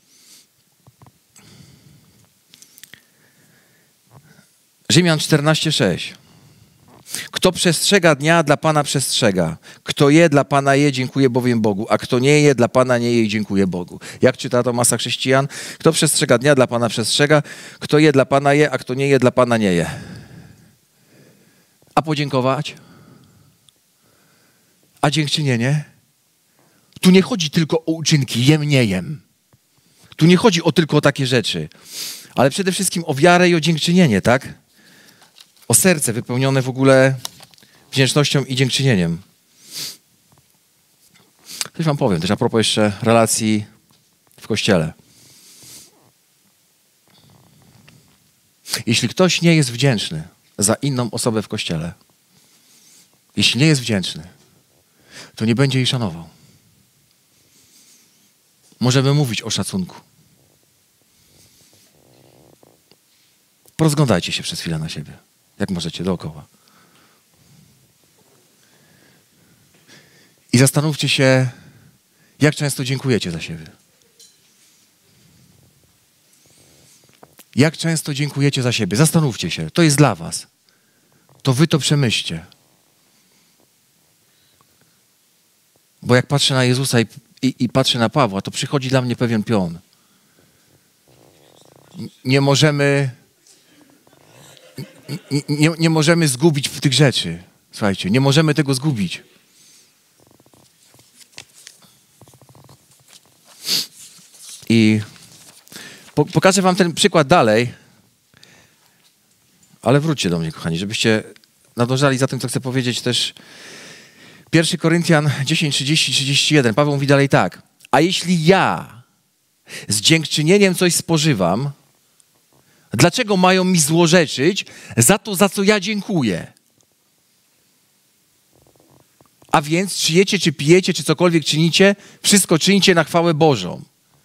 Rzymian czternaście, sześć. Kto przestrzega dnia, dla Pana przestrzega. Kto je, dla Pana je, dziękuję bowiem Bogu. A kto nie je, dla Pana nie je i dziękuję Bogu. Jak czyta to masa chrześcijan? Kto przestrzega dnia, dla Pana przestrzega. Kto je, dla Pana je, a kto nie je, dla Pana nie je. A podziękować? A dziękczynienie? Tu nie chodzi tylko o uczynki, jem, nie jem. Tu nie chodzi o tylko o takie rzeczy, ale przede wszystkim o wiarę i o dziękczynienie, tak? O serce wypełnione w ogóle wdzięcznością i dziękczynieniem. Coś wam powiem też a propos jeszcze relacji w Kościele. Jeśli ktoś nie jest wdzięczny za inną osobę w Kościele, jeśli nie jest wdzięczny, to nie będzie jej szanował. Możemy mówić o szacunku. Porozglądajcie się przez chwilę na siebie. Jak możecie, dookoła. I zastanówcie się, jak często dziękujecie za siebie. Jak często dziękujecie za siebie. Zastanówcie się. To jest dla was. To wy to przemyślcie. Bo jak patrzę na Jezusa i, i, i patrzę na Pawła, to przychodzi dla mnie pewien pion. Nie możemy... Nie, nie, nie możemy zgubić tych rzeczy. Słuchajcie, nie możemy tego zgubić. I po, pokażę wam ten przykład dalej, ale wróćcie do mnie, kochani, żebyście nadążali za tym, co chcę powiedzieć też. Pierwszy Koryntian dziesięć, trzydzieści, trzydzieści jeden. Paweł mówi dalej tak. A jeśli ja z dziękczynieniem coś spożywam, dlaczego mają mi złorzeczyć za to, za co ja dziękuję? A więc czy jecie, czy pijecie, czy cokolwiek czynicie, wszystko czynicie na chwałę Bożą.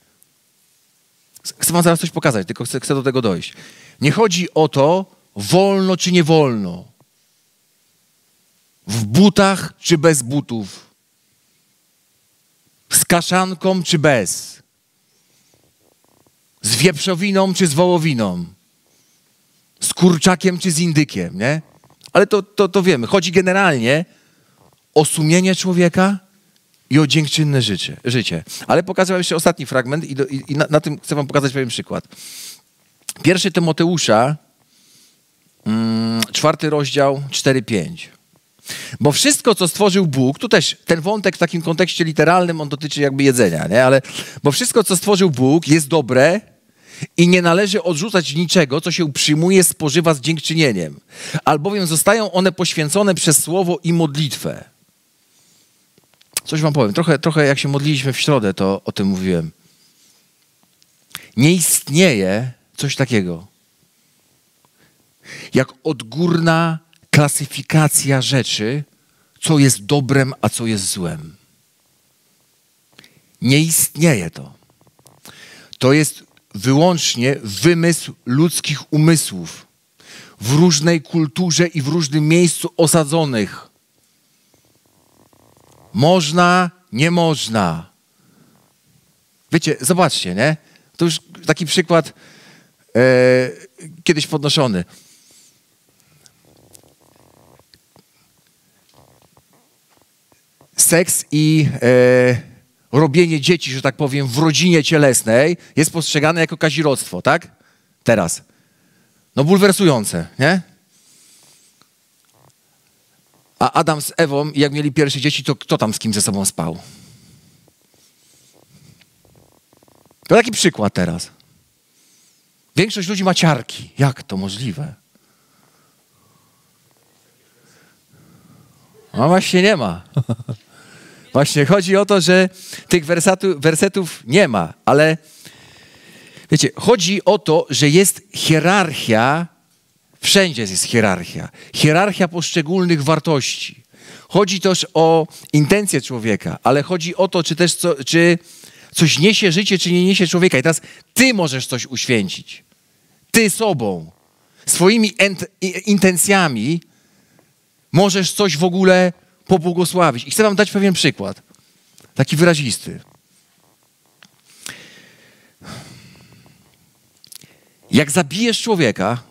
Chcę wam zaraz coś pokazać, tylko chcę, chcę do tego dojść. Nie chodzi o to, wolno czy nie wolno. W butach czy bez butów. Z kaszanką czy bez. Z wieprzowiną czy z wołowiną. Z kurczakiem czy z indykiem, nie? Ale to, to, to wiemy. Chodzi generalnie o sumienie człowieka i o dziękczynne życie. życie. Ale pokażę wam jeszcze ostatni fragment i, do, i, i na, na tym chcę wam pokazać pewien przykład. Pierwszy Tymoteusza, mm, czwarty rozdział, cztery pięć. Bo wszystko, co stworzył Bóg, tu też ten wątek w takim kontekście literalnym, on dotyczy jakby jedzenia, nie? Ale bo wszystko, co stworzył Bóg, jest dobre i nie należy odrzucać niczego, co się przyjmuje, spożywa z dziękczynieniem, albowiem zostają one poświęcone przez słowo i modlitwę. Coś wam powiem, trochę, trochę jak się modliliśmy w środę, to o tym mówiłem. Nie istnieje coś takiego jak odgórna klasyfikacja rzeczy, co jest dobrem, a co jest złem. Nie istnieje to. To jest wyłącznie wymysł ludzkich umysłów w różnej kulturze i w różnym miejscu osadzonych. Można, nie można. Wiecie, zobaczcie, nie? To już taki przykład e, kiedyś podnoszony. Seks i e, robienie dzieci, że tak powiem, w rodzinie cielesnej jest postrzegane jako kazirodztwo, tak? Teraz. No bulwersujące, nie? A Adam z Ewą, jak mieli pierwsze dzieci, to kto tam z kim ze sobą spał? To taki przykład teraz. Większość ludzi ma ciarki. Jak to możliwe? No właśnie nie ma. Właśnie chodzi o to, że tych wersetów, wersetów nie ma, ale wiecie, chodzi o to, że jest hierarchia, wszędzie jest hierarchia, hierarchia poszczególnych wartości. Chodzi też o intencje człowieka, ale chodzi o to, czy też co, czy coś niesie życie, czy nie niesie człowieka. I teraz ty możesz coś uświęcić. Ty sobą, swoimi ent, intencjami możesz coś w ogóle pobłogosławić. I chcę wam dać pewien przykład. Taki wyrazisty. Jak zabijesz człowieka,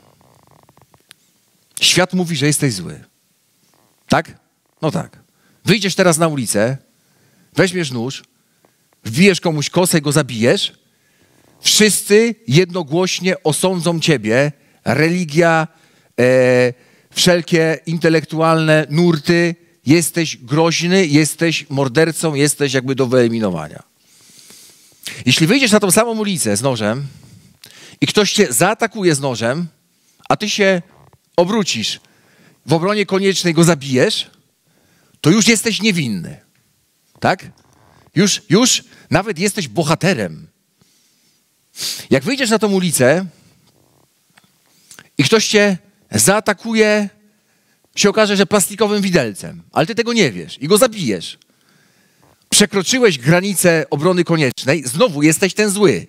świat mówi, że jesteś zły. Tak? No tak. Wyjdziesz teraz na ulicę, weźmiesz nóż, wbijesz komuś kosę i go zabijesz, wszyscy jednogłośnie osądzą ciebie, religia, e, wszelkie intelektualne nurty, jesteś groźny, jesteś mordercą, jesteś jakby do wyeliminowania. Jeśli wyjdziesz na tą samą ulicę z nożem i ktoś cię zaatakuje z nożem, a ty się obrócisz, w obronie koniecznej go zabijesz, to już jesteś niewinny. Tak? Już, już nawet jesteś bohaterem. Jak wyjdziesz na tą ulicę i ktoś cię zaatakuje, się okaże, że plastikowym widelcem, ale ty tego nie wiesz i go zabijesz. Przekroczyłeś granicę obrony koniecznej, znowu jesteś ten zły.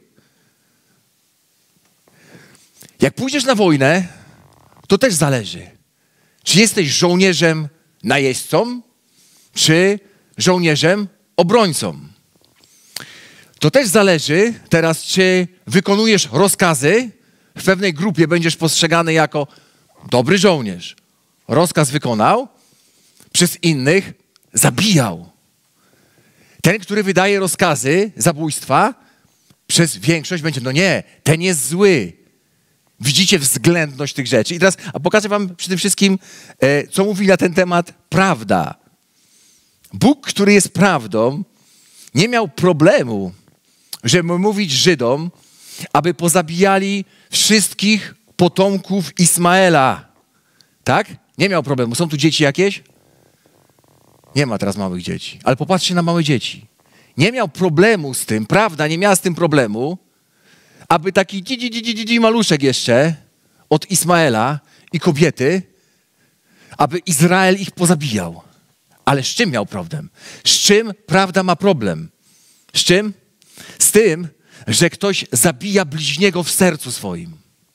Jak pójdziesz na wojnę, to też zależy, czy jesteś żołnierzem najeźdźcą, czy żołnierzem obrońcą. To też zależy teraz, czy wykonujesz rozkazy, w pewnej grupie będziesz postrzegany jako dobry żołnierz. Rozkaz wykonał, przez innych zabijał. Ten, który wydaje rozkazy zabójstwa, przez większość będzie, no nie, ten jest zły. Widzicie względność tych rzeczy. I teraz, a pokażę wam przede wszystkim, e, co mówi na ten temat prawda. Bóg, który jest prawdą, nie miał problemu, żeby mówić Żydom, aby pozabijali wszystkich potomków Ismaela. Tak? Nie miał problemu. Są tu dzieci jakieś? Nie ma teraz małych dzieci. Ale popatrzcie na małe dzieci. Nie miał problemu z tym, prawda, nie miała z tym problemu, aby taki dzi, dzi, dzi, dzi, dzi, maluszek jeszcze od Ismaela i kobiety, aby Izrael ich pozabijał. Ale z czym miał problem? Z czym prawda ma problem? Z czym? Z tym, że ktoś zabija bliźniego w sercu swoim.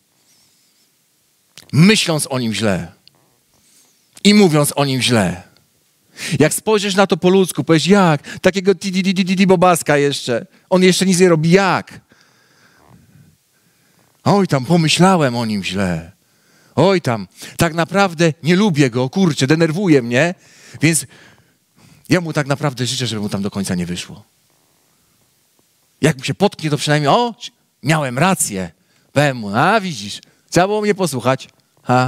Myśląc o nim źle. I mówiąc o nim źle. Jak spojrzysz na to po ludzku, powiesz, jak? Takiego ti di di di di bobaska jeszcze. On jeszcze nic nie robi, jak? Oj tam, pomyślałem o nim źle. Oj tam, tak naprawdę nie lubię go, kurczę, denerwuje mnie, więc Ja mu tak naprawdę życzę, żeby mu tam do końca nie wyszło. Jak mu się potknie, to przynajmniej, o, miałem rację. Powiem mu, a widzisz, trzeba było mnie posłuchać. Ha?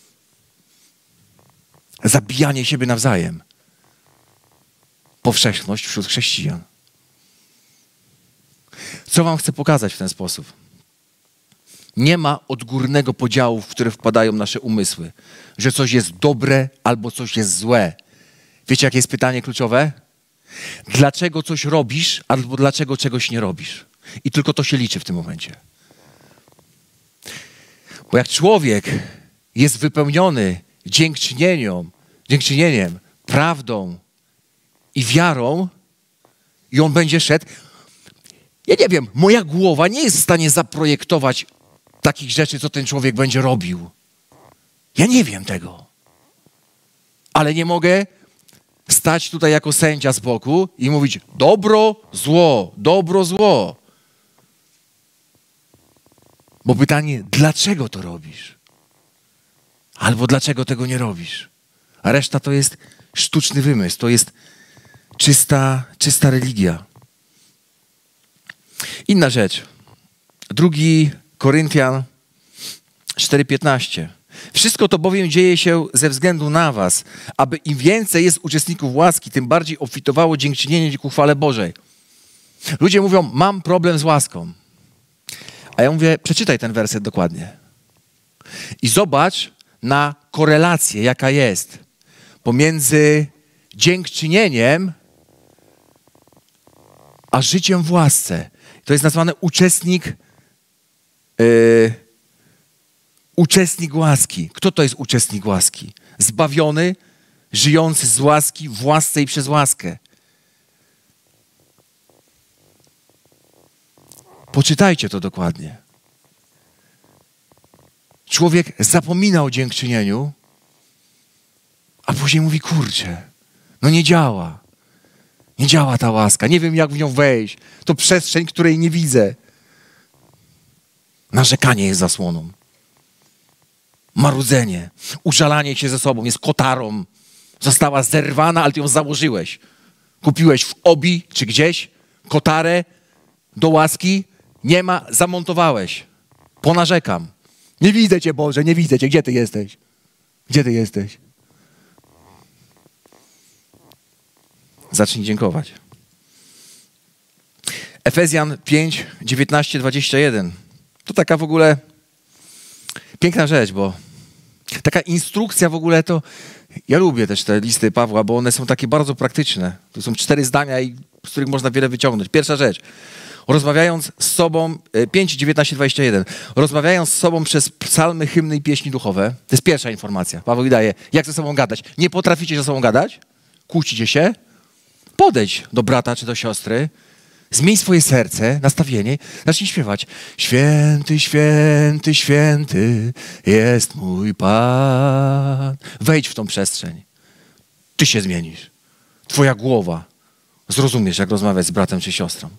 Zabijanie siebie nawzajem. Powszechność wśród chrześcijan. Co wam chcę pokazać w ten sposób? Nie ma odgórnego podziału, w które wpadają nasze umysły. Że coś jest dobre albo coś jest złe. Wiecie, jakie jest pytanie kluczowe? Dlaczego coś robisz albo dlaczego czegoś nie robisz? I tylko to się liczy w tym momencie. Bo jak człowiek jest wypełniony dziękczynieniem, dziękczynieniem, prawdą i wiarą i on będzie szedł, ja nie wiem, moja głowa nie jest w stanie zaprojektować takich rzeczy, co ten człowiek będzie robił. Ja nie wiem tego. Ale nie mogę stać tutaj jako sędzia z boku i mówić dobro, zło, dobro, zło. Bo pytanie, dlaczego to robisz? Albo dlaczego tego nie robisz? A reszta to jest sztuczny wymysł, to jest czysta, czysta religia. Inna rzecz. Drugi Koryntian cztery piętnaście. Wszystko to bowiem dzieje się ze względu na was, aby im więcej jest uczestników łaski, tym bardziej obfitowało dziękczynienie ku chwale Bożej. Ludzie mówią, mam problem z łaską. A ja mówię, przeczytaj ten werset dokładnie. I zobacz na korelację, jaka jest pomiędzy dziękczynieniem a życiem w łasce. To jest nazwane uczestnik, yy, uczestnik łaski. Kto to jest uczestnik łaski? Zbawiony, żyjący z łaski, w łasce i przez łaskę. Poczytajcie to dokładnie. Człowiek zapomina o dziękczynieniu, a później mówi, kurczę, no nie działa. Nie działa ta łaska. Nie wiem, jak w nią wejść. To przestrzeń, której nie widzę. Narzekanie jest zasłoną. Marudzenie. Użalanie się ze sobą jest kotarą. Została zerwana, ale ty ją założyłeś. Kupiłeś w Obi czy gdzieś kotarę do łaski. Nie ma, zamontowałeś. Ponarzekam. Nie widzę cię, Boże, nie widzę cię. Gdzie ty jesteś? Gdzie ty jesteś? Zacznij dziękować. Efezjan pięć, dziewiętnaście, dwadzieścia jeden. To taka w ogóle piękna rzecz, bo taka instrukcja w ogóle to... Ja lubię też te listy Pawła, bo one są takie bardzo praktyczne. To są cztery zdania, i z których można wiele wyciągnąć. Pierwsza rzecz. Rozmawiając z sobą, pięć, dziewiętnaście, dwadzieścia jeden. Rozmawiając z sobą przez psalmy, hymny i pieśni duchowe. To jest pierwsza informacja. Paweł daje, jak ze sobą gadać. Nie potraficie ze sobą gadać? Kłócicie się? Podejdź do brata czy do siostry, zmień swoje serce, nastawienie, zacznij śpiewać. Święty, święty, święty jest mój Pan. Wejdź w tą przestrzeń. Ty się zmienisz. Twoja głowa. Zrozumiesz, jak rozmawiać z bratem czy siostrą.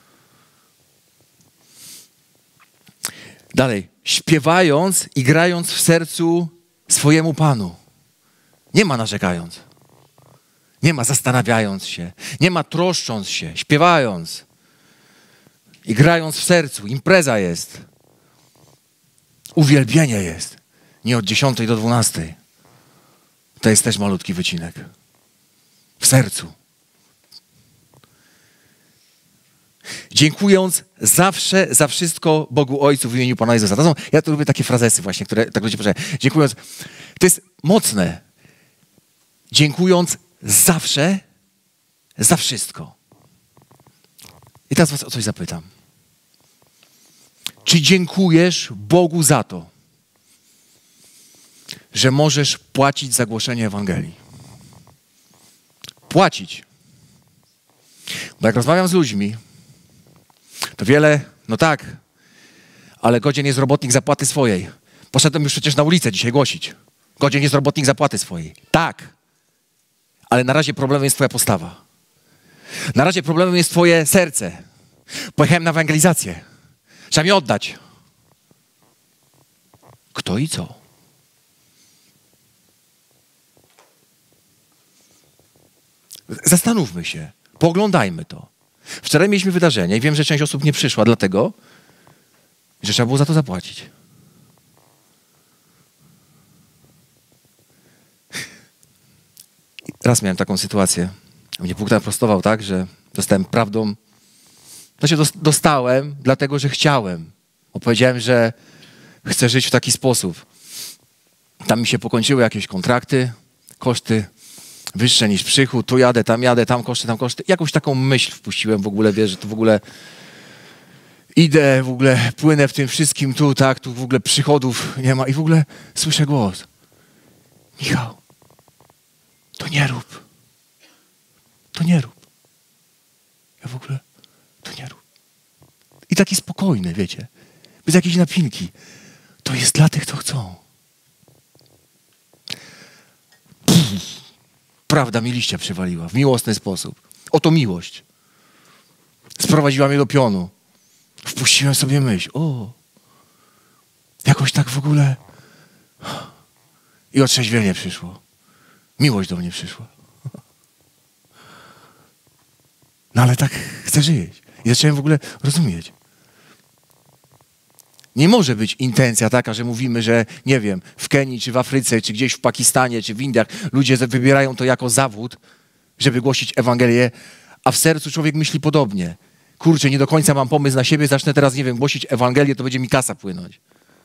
Dalej. Śpiewając i grając w sercu swojemu Panu. Nie ma narzekając. Nie ma zastanawiając się, nie ma troszcząc się, śpiewając i grając w sercu. Impreza jest. Uwielbienie jest. Nie od dziesiątej do dwunastej. To jest też malutki wycinek. W sercu. Dziękując zawsze za wszystko Bogu Ojcu w imieniu Pana Jezusa. To są, ja tu lubię takie frazesy właśnie, które tak ludzie powiadają. Dziękując. To jest mocne. Dziękując zawsze za wszystko. I teraz was o coś zapytam. Czy dziękujesz Bogu za to, że możesz płacić za głoszenie Ewangelii? Płacić. Bo jak rozmawiam z ludźmi, to wiele, no tak, ale godzien jest robotnik zapłaty swojej. Poszedłem już przecież na ulicę dzisiaj głosić. Godzien jest robotnik zapłaty swojej. Tak. Ale na razie problemem jest twoja postawa. Na razie problemem jest twoje serce. Pojechałem na ewangelizację. Trzeba mi oddać. Kto i co? Zastanówmy się, pooglądajmy to. Wczoraj mieliśmy wydarzenie i wiem, że część osób nie przyszła, dlatego, że trzeba było za to zapłacić. Raz miałem taką sytuację. Mnie Bóg naprostował tak, że dostałem prawdą. Znaczy dostałem, dlatego że chciałem. Bo powiedziałem, że chcę żyć w taki sposób. Tam mi się pokończyły jakieś kontrakty, koszty wyższe niż przychód. Tu jadę, tam jadę, tam koszty, tam koszty. Jakąś taką myśl wpuściłem w ogóle, wiesz, że to w ogóle idę, w ogóle płynę w tym wszystkim tu, tak, tu w ogóle przychodów nie ma. I w ogóle słyszę głos. Michał, to nie rób. To nie rób. Ja w ogóle, to nie rób. I taki spokojny, wiecie, bez jakiejś napinki. To jest dla tych, co chcą. Pff, prawda mi liścia przywaliła w miłosny sposób. Oto miłość. Sprowadziła mnie do pionu. Wpuściłem sobie myśl. O, jakoś tak w ogóle. I otrzeźwienie przyszło. Miłość do mnie przyszła. No ale tak chcę żyć. I zacząłem w ogóle rozumieć. Nie może być intencja taka, że mówimy, że nie wiem, w Kenii, czy w Afryce, czy gdzieś w Pakistanie, czy w Indiach ludzie wybierają to jako zawód, żeby głosić Ewangelię, a w sercu człowiek myśli podobnie. Kurczę, nie do końca mam pomysł na siebie, zacznę teraz, nie wiem, głosić Ewangelię, to będzie mi kasa płynąć.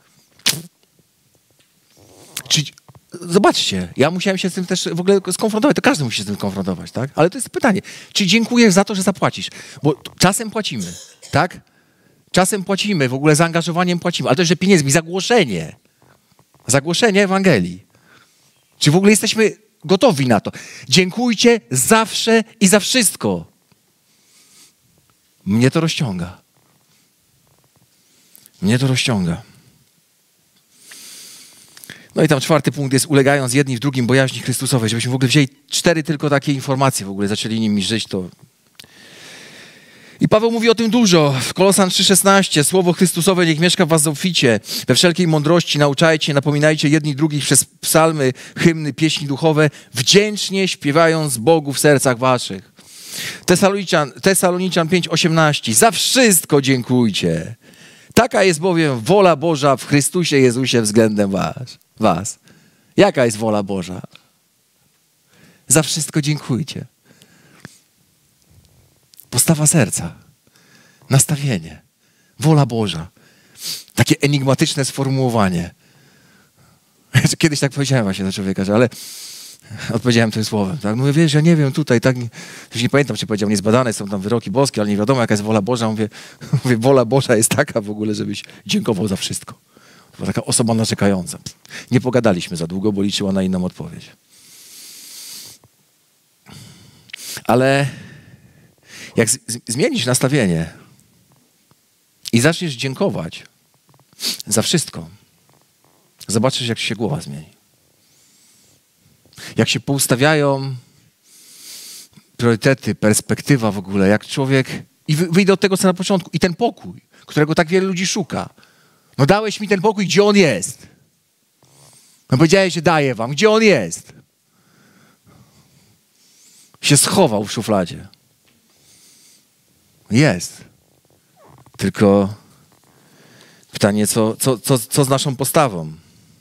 Czy, zobaczcie, ja musiałem się z tym też w ogóle skonfrontować, to każdy musi się z tym konfrontować, tak? Ale to jest pytanie, czy dziękujesz za to, że zapłacisz? Bo czasem płacimy, tak? Czasem płacimy, w ogóle zaangażowaniem płacimy, ale też, że pieniędzmi, za głoszenie. Za głoszenie Ewangelii. Czy w ogóle jesteśmy gotowi na to? Dziękujcie zawsze i za wszystko. Mnie to rozciąga. Mnie to rozciąga. No i tam czwarty punkt jest ulegając jedni w drugim bojaźni Chrystusowej. Żebyśmy w ogóle wzięli cztery tylko takie informacje, w ogóle zaczęli nimi żyć, to... I Paweł mówi o tym dużo. W Kolosan trzy szesnaście. Słowo Chrystusowe niech mieszka w was obficie. We wszelkiej mądrości nauczajcie, napominajcie jedni drugich przez psalmy, hymny, pieśni duchowe, wdzięcznie śpiewając Bogu w sercach waszych. Tesaloniczan, Tesaloniczan pięć osiemnaście. Za wszystko dziękujcie. Taka jest bowiem wola Boża w Chrystusie Jezusie względem was. was. Jaka jest wola Boża? Za wszystko dziękujcie. Postawa serca, nastawienie, wola Boża. Takie enigmatyczne sformułowanie. Kiedyś tak powiedziałem właśnie do człowieka, że ale odpowiedziałem tym słowem. Tak? Mówię, wiesz, ja nie wiem tutaj, tak, już nie pamiętam, czy powiedział, niezbadane są tam wyroki boskie, ale nie wiadomo, jaka jest wola Boża. Mówię, mówię, wola Boża jest taka w ogóle, żebyś dziękował za wszystko. To była taka osoba narzekająca. Nie pogadaliśmy za długo, bo liczyła na inną odpowiedź. Ale jak z- zmienisz nastawienie i zaczniesz dziękować za wszystko, zobaczysz, jak się głowa zmieni. Jak się poustawiają priorytety, perspektywa w ogóle, jak człowiek... I wyjdę od tego, co na początku. I ten pokój, którego tak wiele ludzi szuka. No dałeś mi ten pokój, gdzie on jest? No powiedziałeś, że daję wam. Gdzie on jest? Się schował w szufladzie. Jest. Tylko pytanie, co, co, co, co z naszą postawą?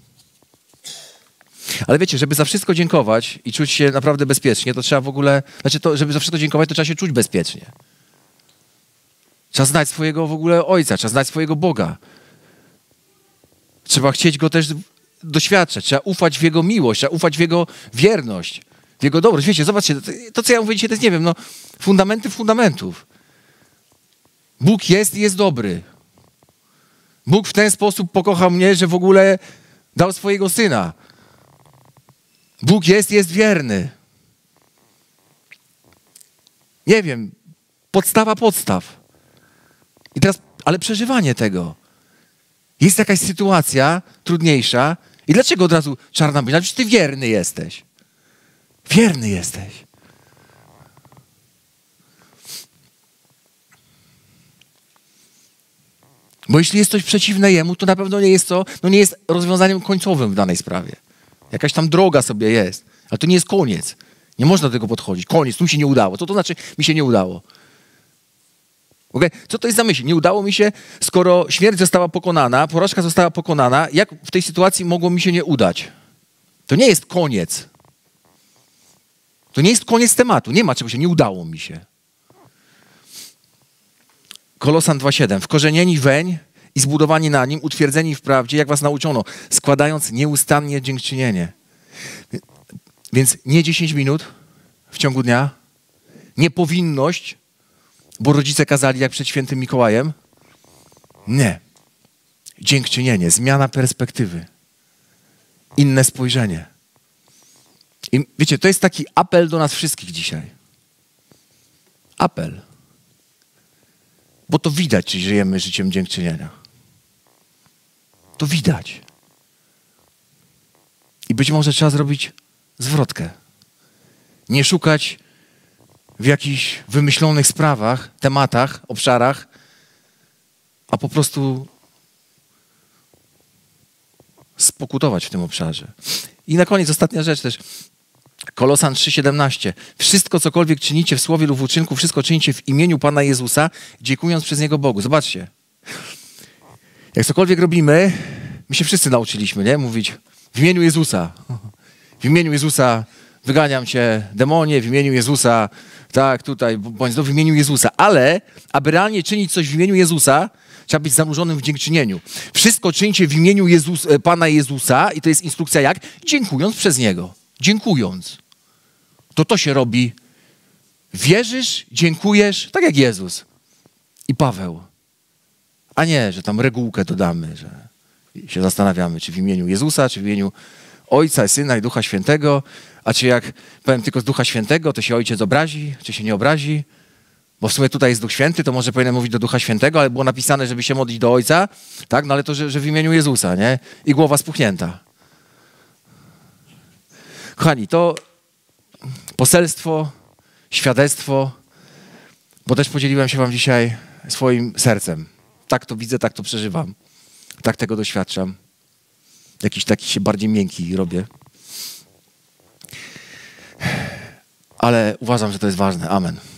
Ale wiecie, żeby za wszystko dziękować i czuć się naprawdę bezpiecznie, to trzeba w ogóle... Znaczy, to, żeby za wszystko dziękować, to trzeba się czuć bezpiecznie. Trzeba znać swojego w ogóle Ojca, trzeba znać swojego Boga. Trzeba chcieć Go też doświadczać, trzeba ufać w Jego miłość, trzeba ufać w Jego wierność, w Jego dobroć. Wiecie, zobaczcie, to, to co ja mówię dzisiaj, to jest, nie wiem, no, fundamenty fundamentów. Bóg jest i jest dobry. Bóg w ten sposób pokochał mnie, że w ogóle dał swojego Syna. Bóg jest i jest wierny. Nie wiem, podstawa podstaw. I teraz, ale przeżywanie tego. Jest jakaś sytuacja trudniejsza i dlaczego od razu czarna myśl? Przecież ty wierny jesteś. Wierny jesteś. Bo jeśli jest coś przeciwne Jemu, to na pewno nie jest to, no nie jest rozwiązaniem końcowym w danej sprawie. Jakaś tam droga sobie jest, ale to nie jest koniec. Nie można do tego podchodzić. Koniec, tu mi się nie udało. Co to znaczy mi się nie udało? Okay? Co to jest za myśl? Nie udało mi się, skoro śmierć została pokonana, porażka została pokonana, jak w tej sytuacji mogło mi się nie udać? To nie jest koniec. To nie jest koniec tematu. Nie ma czego się, nie udało mi się. Kolosan dwa siedem. Wkorzenieni weń i zbudowani na nim, utwierdzeni w prawdzie, jak was nauczono, składając nieustannie dziękczynienie. Więc nie dziesięć minut w ciągu dnia, nie powinność, bo rodzice kazali jak przed świętym Mikołajem. Nie. Dziękczynienie, zmiana perspektywy, inne spojrzenie. I wiecie, to jest taki apel do nas wszystkich dzisiaj. Apel. Bo to widać, czy żyjemy życiem dziękczynienia. To widać. I być może trzeba zrobić zwrotkę. Nie szukać w jakichś wymyślonych sprawach, tematach, obszarach, a po prostu spokutować w tym obszarze. I na koniec ostatnia rzecz też. Kolosan trzy siedemnaście. Wszystko, cokolwiek czynicie w słowie lub w uczynku, wszystko czynicie w imieniu Pana Jezusa, dziękując przez Niego Bogu. Zobaczcie. Jak cokolwiek robimy, my się wszyscy nauczyliśmy, nie? Mówić w imieniu Jezusa. W imieniu Jezusa wyganiam cię, demonie, w imieniu Jezusa, tak, tutaj, bądź w imieniu Jezusa. Ale, aby realnie czynić coś w imieniu Jezusa, trzeba być zanurzonym w dziękczynieniu. Wszystko czyńcie w imieniu Jezus, Pana Jezusa i to jest instrukcja jak? Dziękując przez Niego. Dziękując. To to się robi. Wierzysz, dziękujesz, tak jak Jezus i Paweł. A nie, że tam regułkę dodamy, że się zastanawiamy, czy w imieniu Jezusa, czy w imieniu Ojca, Syna i Ducha Świętego, a czy jak powiem tylko z Ducha Świętego, to się Ojciec obrazi, czy się nie obrazi? Bo w sumie tutaj jest Duch Święty, to może powinienem mówić do Ducha Świętego, ale było napisane, żeby się modlić do Ojca, tak? No ale to, że, że w imieniu Jezusa, nie? I głowa spuchnięta. Kochani, to poselstwo, świadectwo, bo też podzieliłem się wam dzisiaj swoim sercem. Tak to widzę, tak to przeżywam. Tak tego doświadczam. Jakiś taki się bardziej miękki robię. Ale uważam, że to jest ważne. Amen.